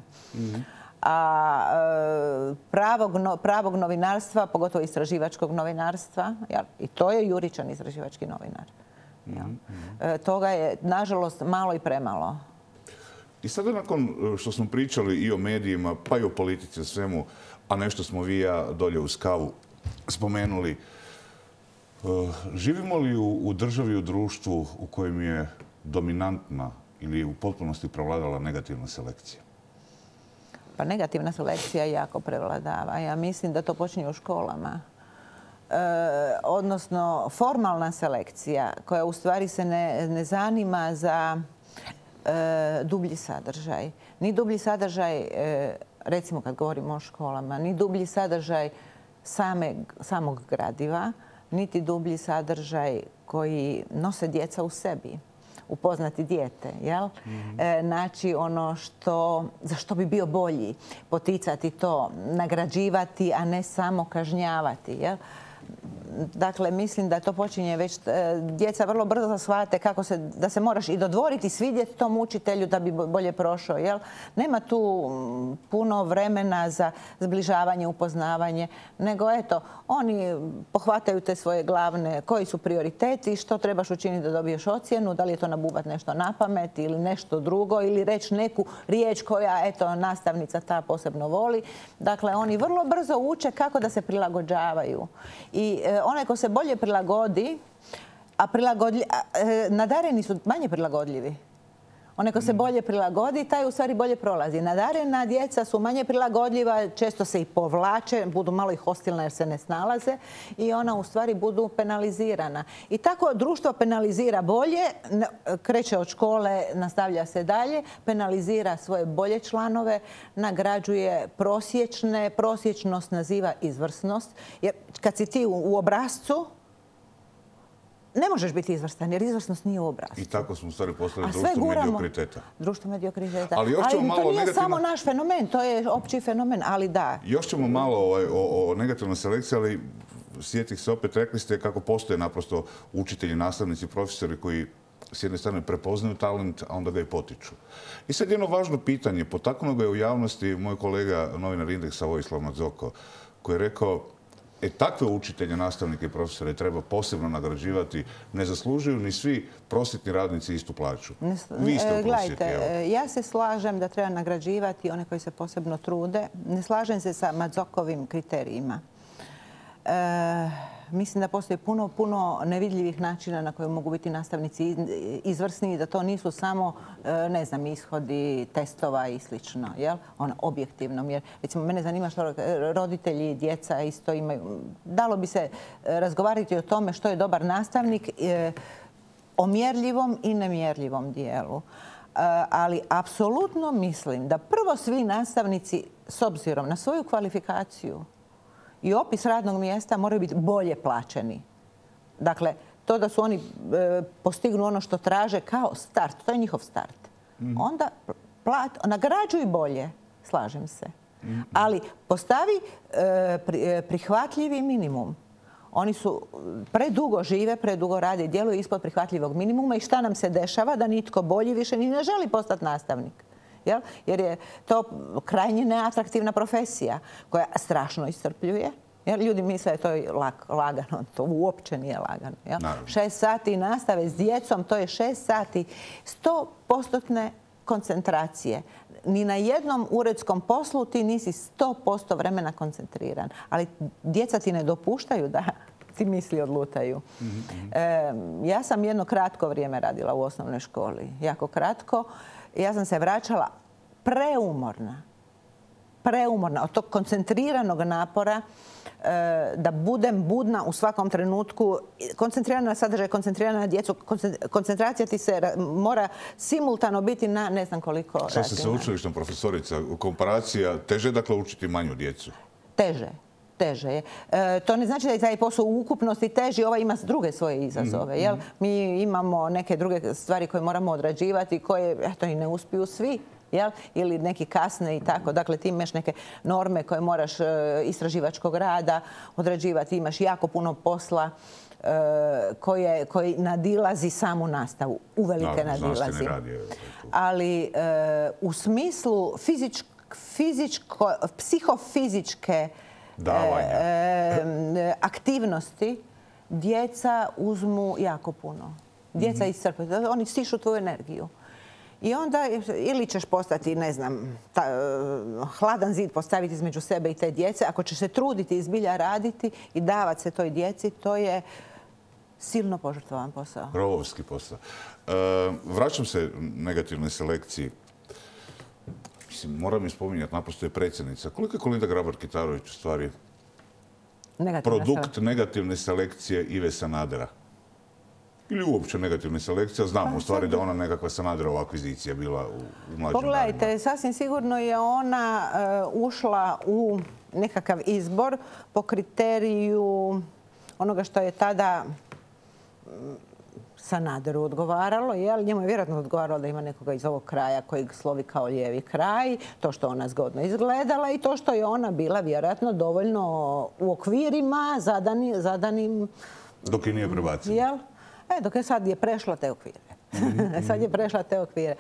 A pravog novinarstva, pogotovo istraživačkog novinarstva, i to je Juričan istraživački novinar. Toga je, nažalost, malo i premalo. I sada nakon što smo pričali i o medijima, pa i o politici, o svemu, a nešto smo vi i ja dolje uz kavu spomenuli. Živimo li u državi, u društvu u kojem je dominantna ili u potpunosti prevladala negativna selekcija? Pa negativna selekcija jako prevladava. Ja mislim da to počinje u školama. Odnosno formalna selekcija koja u stvari se ne zanima za dublji sadržaj. Ni dublji sadržaj, recimo kad govorimo o školama, ni dublji sadržaj samog gradiva, niti dublji sadržaj koji nose djeca u sebi. Upoznati dijete, jel? Naći ono za što bi bio bolji, poticati to, nagrađivati, a ne samo kažnjavati, jel? Dakle, mislim da to počinje već, djeca vrlo brzo shvate da se moraš i dodvoriti, svidjeti tom učitelju da bi bolje prošao, jel? Nema tu puno vremena za zbližavanje, upoznavanje, nego eto, oni pohvataju te svoje glavne, koji su prioriteti, što trebaš učiniti da dobiješ ocjenu, da li je to nabubat nešto na pamet ili nešto drugo, ili reći neku riječ koja, eto, nastavnica ta posebno voli. Dakle, oni vrlo brzo uče kako da se prilagođavaju. I onaj ko se bolje prilagodi, a nadareni su manje prilagodljivi. Onaj ko se bolje prilagodi, taj u stvari bolje prolazi. Nadarena djeca su manje prilagodljiva, često se i povlače, budu malo i hostilna jer se ne snalaze i ona u stvari budu penalizirana. I tako društvo penalizira bolje, kreće od škole, nastavlja se dalje, penalizira svoje bolje članove, nagrađuje prosječne, prosječnost naziva izvrsnost. Jer kad si ti u obrascu, ne možeš biti izvrstan jer izvrsnost nije u obrascu. I tako smo u stvari postali društvo mediokriteta. Društvo mediokriteta. Ali to nije samo naš fenomen, to je opći fenomen, ali da. Još ćemo malo o negativnoj selekciji, ali sjetih se opet, rekli ste kako postoje naprosto učitelji, nastavnici, profesori koji s jedne strane prepoznaju talent, a onda ga i potiču. I sad jedno važno pitanje, potaknuo ga je u javnosti moj kolega, novinar Indeksa Vojislav Mazoko, koji je rekao: takve učitelje, nastavnike i profesore treba posebno nagrađivati. Ne zaslužuju ni svi prosvjetni radnici istu plaću. Vi ste u prosvjeti. Gledajte, ja se slažem da treba nagrađivati one koji se posebno trude. Ne slažem se sa Mazokovim kriterijima. Mislim da postoji puno nevidljivih načina na koje mogu biti nastavnici izvrsni, da to nisu samo, ne znam, ishodi testova i slično, jel? Ono, objektivno. Jer, recimo, mene zanima što roditelji i djeca isto imaju. Dalo bi se razgovarati o tome što je dobar nastavnik, o mjerljivom i nemjerljivom dijelu. Ali apsolutno mislim da prvo svi nastavnici, s obzirom na svoju kvalifikaciju i opis radnog mjesta, moraju biti bolje plaćeni. Dakle, to da su oni postignu ono što traže kao start, to je njihov start. Onda nagrađuj bolje, slažem se. Ali postavi prihvatljivi minimum. Oni su predugo žive, predugo rade i djeluju ispod prihvatljivog minimuma i šta nam se dešava? Da nitko bolji više ni ne želi postati nastavnik. Jer je to krajnje neatraktivna profesija koja strašno iscrpljuje. Ljudi misle da je to lagano. To uopće nije lagano. 6 sati nastave s djecom, to je 6 sati 100% koncentracije. Ni na jednom uredskom poslu ti nisi 100% vremena koncentriran. Ali djeca ti ne dopuštaju da ti misli odlutaju. Ja sam jedno kratko vrijeme radila u osnovnoj školi. Jako kratko. Ja sam se vraćala preumorna od tog koncentriranog napora da budem budna u svakom trenutku, koncentrirana na sadržaj, koncentrirana na djecu. Koncentracija ti se mora simultano biti na ne znam koliko razina. Sad ste sveučilišna profesorica. Komparacija, teže je dakle učiti manju djecu? Teže je. To ne znači da je taj posao u ukupnosti teži, ovaj ima druge svoje izazove. Mi imamo neke druge stvari koje moramo odrađivati, koje i ne uspiju svi. Ili neki kasne i tako. Dakle, ti imaš neke norme koje moraš istraživačkog rada odrađivati. Imaš jako puno posla koji nadilazi samu nastavu. Uvelike nadilazi. Ali u smislu psihofizičke aktivnosti djeca uzmu jako puno. Djeca iscrpe. Oni stišu tvoju energiju. I onda ili ćeš postati, ne znam, hladan zid postaviti između sebe i te djece. Ako ćeš se truditi i zbilja raditi i davati se toj djeci, to je silno požrtvovan posao. Rovovski posao. Vraćam se negativnoj selekciji. Mislim, moram je spominjati, naprosto je predsjednica. Koliko je Kolinda Grabar-Kitarović u stvari produkt negativne selekcije Ive Sanadera? Ili uopće negativne selekcije? Znamo u stvari da je ona nekakva Sanaderova akvizicija bila u mlađim Pogledajte, danima. sasvim sigurno je ona ušla u nekakav izbor po kriteriju onoga što je tada Sanaderu odgovaralo. Njemu je vjerojatno odgovaralo da ima nekoga iz ovog kraja koji slovi kao lijevi kraj, to što ona zgodno izgledala i to što je ona bila vjerojatno dovoljno u okvirima zadanim. Dok je nije prebacila. Dok je sad je prešla te okvire. Sad je prešla te okvire.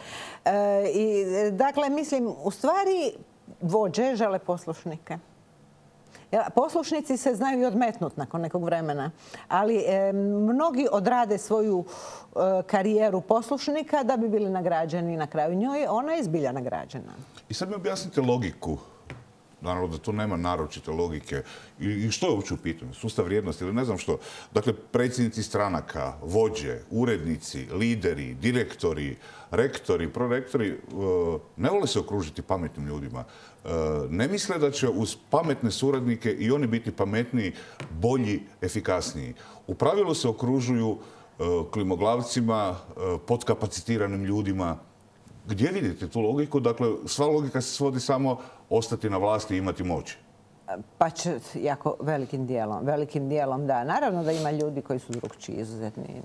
Dakle, mislim, u stvari vođe žele poslušnike. Poslušnici se znaju i odmetnuti nakon nekog vremena, ali mnogi odrade svoju karijeru poslušnika da bi bili nagrađeni na kraju njoj. Ona je zbilja nagrađena. I sad mi objasnite logiku. Naravno da tu nema naročite logike. I što je uopće u pitanju? Sustav vrijednosti ili ne znam što. Dakle, predsjednici stranaka, vođe, urednici, lideri, direktori, rektori, prorektori ne vole se okružiti pametnim ljudima. Ne misle da će uz pametne suradnike i oni biti pametniji, bolji, efikasniji. U pravilu se okružuju klimoglavcima, potkapacitiranim ljudima. Gdje vidite tu logiku? Dakle, sva logika se svodi samo ostati na vlasti i imati moć. Pa će jako velikim dijelom da. Naravno da ima ljudi koji su drukčiji, izuzetni.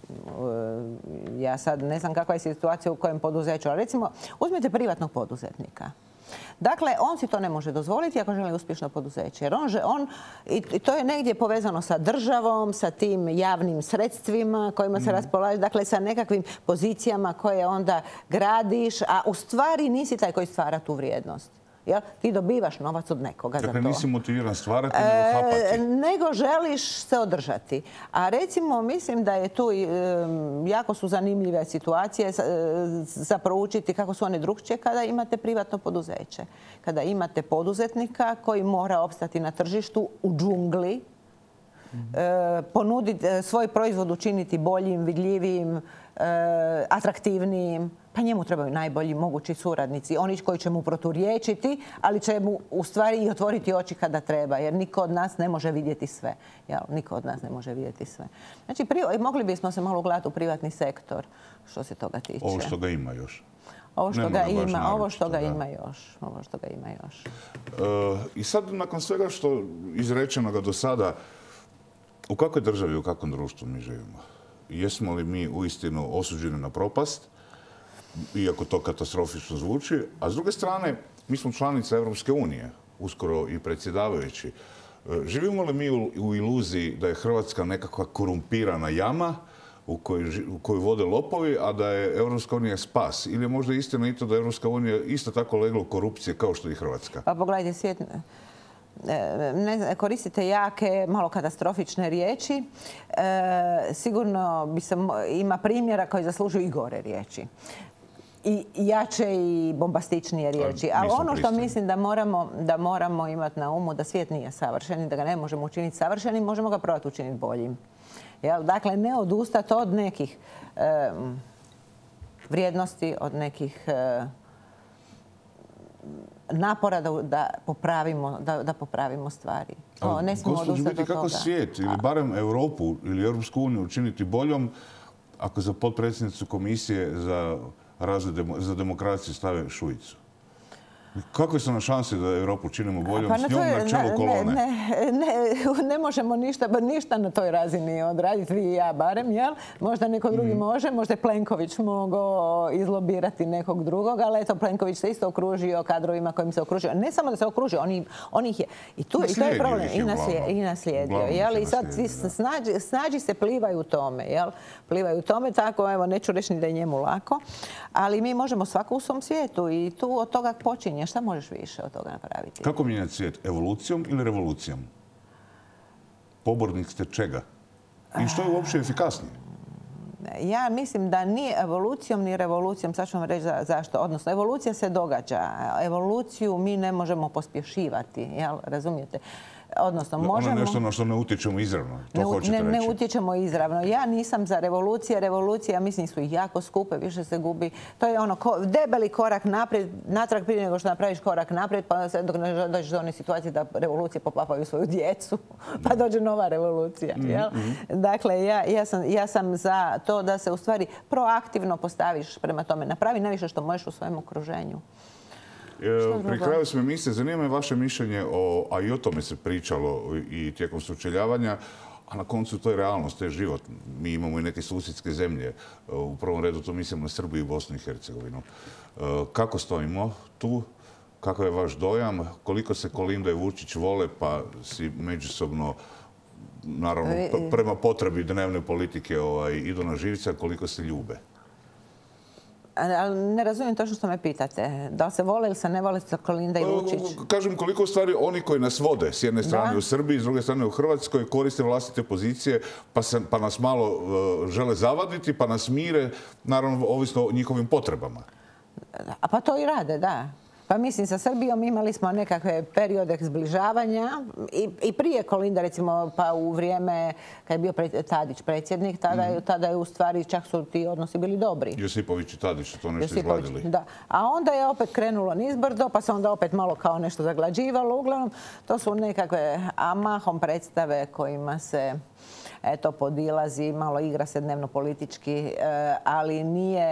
Ja sad ne znam kakva je situacija u kojem poduzeću, ali recimo uzmite privatnog poduzetnika. Dakle, on si to ne može dozvoliti ako želi uspješno poduzeće. Jer i to je negdje povezano sa državom, sa tim javnim sredstvima kojima se raspolaže, dakle sa nekakvim pozicijama koje onda gradiš, a u stvari nisi taj koji stvara tu vrijednost. Ti dobivaš novac od nekoga za to. Dakle, nisi motiviran stvarati, nego hapati. Nego želiš se održati. A recimo, mislim da je tu jako su zanimljive situacije za proučiti kako su one drukčije kada imate privatno poduzeće. Kada imate poduzetnika koji mora opstati na tržištu u džungli, ponuditi svoj proizvod učiniti boljim, vidljivijim, atraktivnijim, pa njemu trebaju najbolji mogući suradnici. Oni koji će mu proturječiti, ali će mu u stvari i otvoriti oči kada treba, jer niko od nas ne može vidjeti sve. Niko od nas ne može vidjeti sve. Znači, mogli bismo se malo ugledati u privatni sektor, što se toga tiče. Ovo što ga ima još. Ovo što ga ima još. I sad, nakon svega što izrečenoga do sada, u kakvoj državi, u kakvom društvu mi živimo? Jesmo li mi uistinu osuđeni na propast, iako to katastrofično zvuči, a s druge strane, mi smo članica Europske unije, uskoro i predsjedavajući. Živimo li mi u iluziji da je Hrvatska nekakva korumpirana jama u koju vode lopovi, a da je Europska unija spas? Ili je možda istina i to da je Europska unija isto tako leglo korupcije kao što i Hrvatska? Pa pogledajte, svijet koristite jake, malo katastrofične riječi. Sigurno ima primjera koji zaslužuju i gore riječi. I jače i bombastičnije riječi. Ali ono što mislim da moramo imati na umu, da svijet nije savršen i da ga ne možemo učiniti savršenim, možemo ga probati učiniti boljim. Dakle, ne odustati od nekih vrijednosti, od nekih napora da popravimo stvari. Ne smijemo odustati od toga. Kako svijet, ili barem Europu ili Europsku uniju učiniti boljom, ako za potpredsjednicu Komisije za razvoj za demokraciju stave Šuicu? Kakve su nam šanse da Europu činimo boljom s njom na čelu kolone? Ne možemo ništa na toj razini odraditi, vi i ja barem, jel? Možda neko drugi može, možda je Plenković mogao izlobirati nekog drugog, ali eto, Plenković se isto okružio kadrovima kojim se okružio. Ne samo da se okružio, on ih je. I to je problem. I naslijedio. I sad snađi se plivaju u tome, jel? Plivaju u tome, tako, evo, neću reći ni da je njemu lako, ali mi možemo svako u svom svijetu i tu od toga počinje. Šta možeš više od toga napraviti? Kako mijenjati svijet? Evolucijom ili revolucijom? Pobornik ste čega? I što je uopće efikasnije? Ja mislim da ni evolucijom ni revolucijom, sad ću vam reći zašto, odnosno evolucija se događa, evoluciju mi ne možemo pospješivati, jel, razumijete? Odnosno, možemo... Ono je nešto na što ne utječemo izravno, to hoćete reći. Ne utječemo izravno. Ja nisam za revolucije. Revolucija, mislim, su jako skupe, više se gubi. To je ono debeli korak naprijed, natrag prije nego što napraviš korak naprijed, pa dok ne dođeš do one situacije da revolucije popapaju svoju djecu, pa dođe nova revolucija. Jel? Dakle, ja sam za to da se u stvari proaktivno postaviš prema tome. Napravi najviše što možeš u svojem okruženju. Pri kraju smo emisije, zanima me vaše mišljenje, a i o tome se pričalo i tijekom sučeljavanja, a na koncu to je realnost, to je život. Mi imamo i neke susjedske zemlje, u prvom redu to mislim na Srbiju i Bosnu i Hercegovinu. Kako stojimo tu? Kakav je vaš dojam? Koliko se Kolinda i Vučić vole pa si međusobno, naravno, prema potrebi dnevne politike idu na živce, a koliko se ljube? Ali ne razumijem točno što me pitate. Da li se vole ili se ne vole Kolinda i Vučić? Kažem, koliko u stvari oni koji nas vode, s jedne strane u Srbiji, s druge strane u Hrvatskoj, koriste vlastite pozicije pa nas malo žele zavaditi, pa nas mire, naravno, ovisno o njihovim potrebama. Pa to i rade, da. Pa mislim, sa Srbijom imali smo nekakve periode zbližavanja i prije Kolinda, recimo, pa u vrijeme kad je bio Tadić predsjednik, tada je u stvari čak su ti odnosi bili dobri. Josipović i Tadić su to nešto izgladili. Da. A onda je opet krenulo nizbrdo, pa se onda opet malo kao nešto zaglađivalo. Uglavnom, to su nekakve, a mahom predstave kojima se podilazi, malo igra se dnevno politički, ali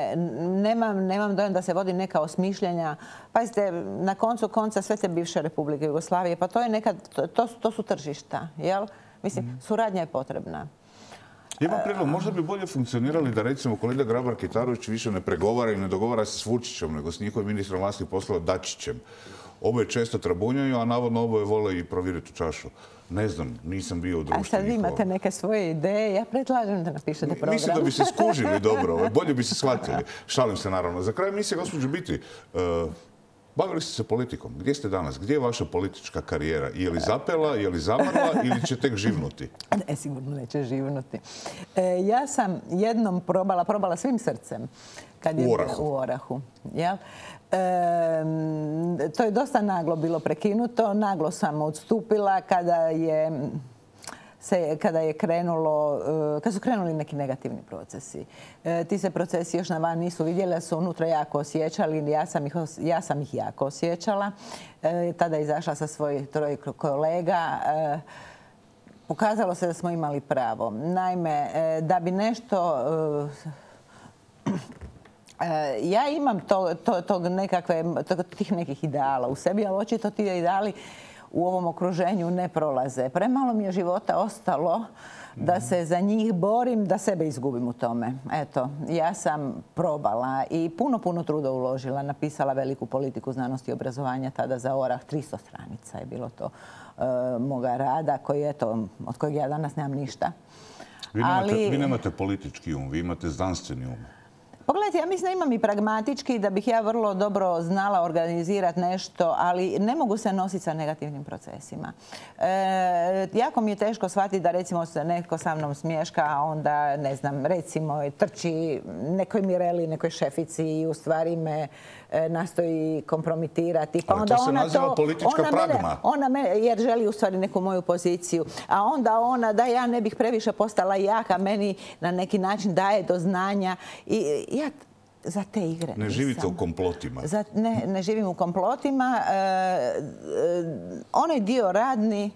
nemam dojam da se vodi neka osmišljenja. Pazite, na koncu konca sve te bivše Republike Jugoslavije, pa to je nekad, to su tržišta, jel? Mislim, suradnja je potrebna. Imam prijedlog, možda bi bolje funkcionirali da recimo Kolinda Grabar-Kitarović više ne pregovara i ne dogovara se s Vučićem, nego s njihovim ministrom vanjskih poslova Dačićem. Oboje često trabunjaju, a navodno oboje vole i proviriti u čašu. Ne znam, nisam bio u društvu. A sad vi imate neke svoje ideje, ja predlažem da napišete program. Mislim da bi se skužili dobro, bolje bi se shvatili. Šalim se naravno. Za kraj emisije, gospođo Biti, bavili ste se politikom. Gdje ste danas? Gdje je vaša politička karijera? Je li zapela, je li zamrla ili će tek živnuti? Ne, sigurno neće živnuti. Ja sam jednom probala svim srcem. U Orahu. To je dosta naglo bilo prekinuto. Naglo sam odstupila kad su krenuli neki negativni procesi. Ti se procesi još na van nisu vidjeli, da su unutra jako osjećali. Ja sam ih jako osjećala. Tada je izašla sa svojih 3 kolega. Pokazalo se da smo imali pravo. Naime, da bi nešto... Ja imam tih nekih ideala u sebi, ali očito ti ideali u ovom okruženju ne prolaze. Premalo mi je života ostalo da se za njih borim, da sebe izgubim u tome. Eto, ja sam probala i puno truda uložila. Napisala veliku politiku znanosti i obrazovanja tada za Orah. 300 stranica je bilo to moga rada, od kojeg ja danas nemam ništa. Vi nemate politički um, vi imate znanstveni um. Pogledajte, ja mislim da imam i pragmatički, da bih ja vrlo dobro znala organizirati nešto, ali ne mogu se nositi sa negativnim procesima. Jako mi je teško shvatiti da recimo se neko sa mnom smješka, a onda, ne znam, recimo trči nekoj Mireli, nekoj šefici i u stvari me nastoji kompromitirati. Pa ali to se naziva politička pragma. Jer želi u stvari neku moju poziciju. A onda ona, da ja ne bih previše postala jaka, meni na neki način daje do znanja. I ja za te igre nisam. Ne živite u komplotima. Ne živim u komplotima. Onaj dio radni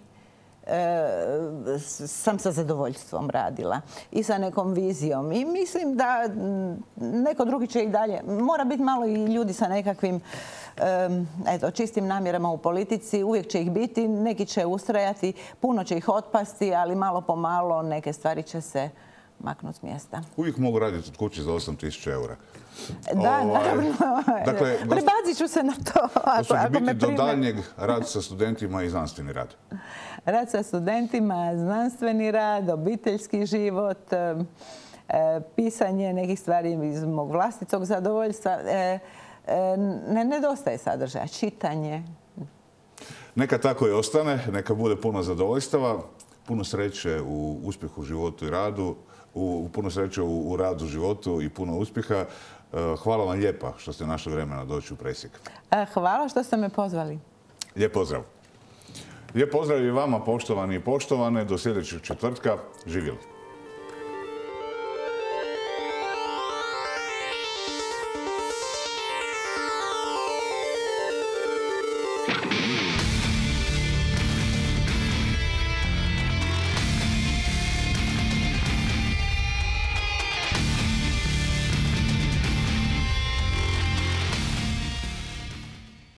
sam sa zadovoljstvom radila i sa nekom vizijom. I mislim da neko drugi će i dalje. Mora biti malo i ljudi sa nekakvim čistim namjerama u politici. Uvijek će ih biti, neki će ustrajati, puno će ih otpasti, ali malo po malo neke stvari će se maknuti s mjesta. Uvijek mogu raditi od kuće za 8.000 eura. Da, naravno. Prebacit ću se na to. Biti do daljnjeg rad sa studentima i znanstveni rad. Rad sa studentima, znanstveni rad, obiteljski život, pisanje nekih stvari iz mog vlastitog zadovoljstva. Ne nedostaje sadržaja, čitanje. Neka tako i ostane, neka bude puno zadovoljstava, puno sreće u uspjehu, životu i radu. puno sreće u radu, životu i puno uspjeha. Hvala vam lijepa što ste našli vremena doći u Presjek. Hvala što ste me pozvali. Lijep pozdrav. Lijep pozdrav i vama, poštovani i poštovane. Do sljedećeg četvrtka. Živjeli.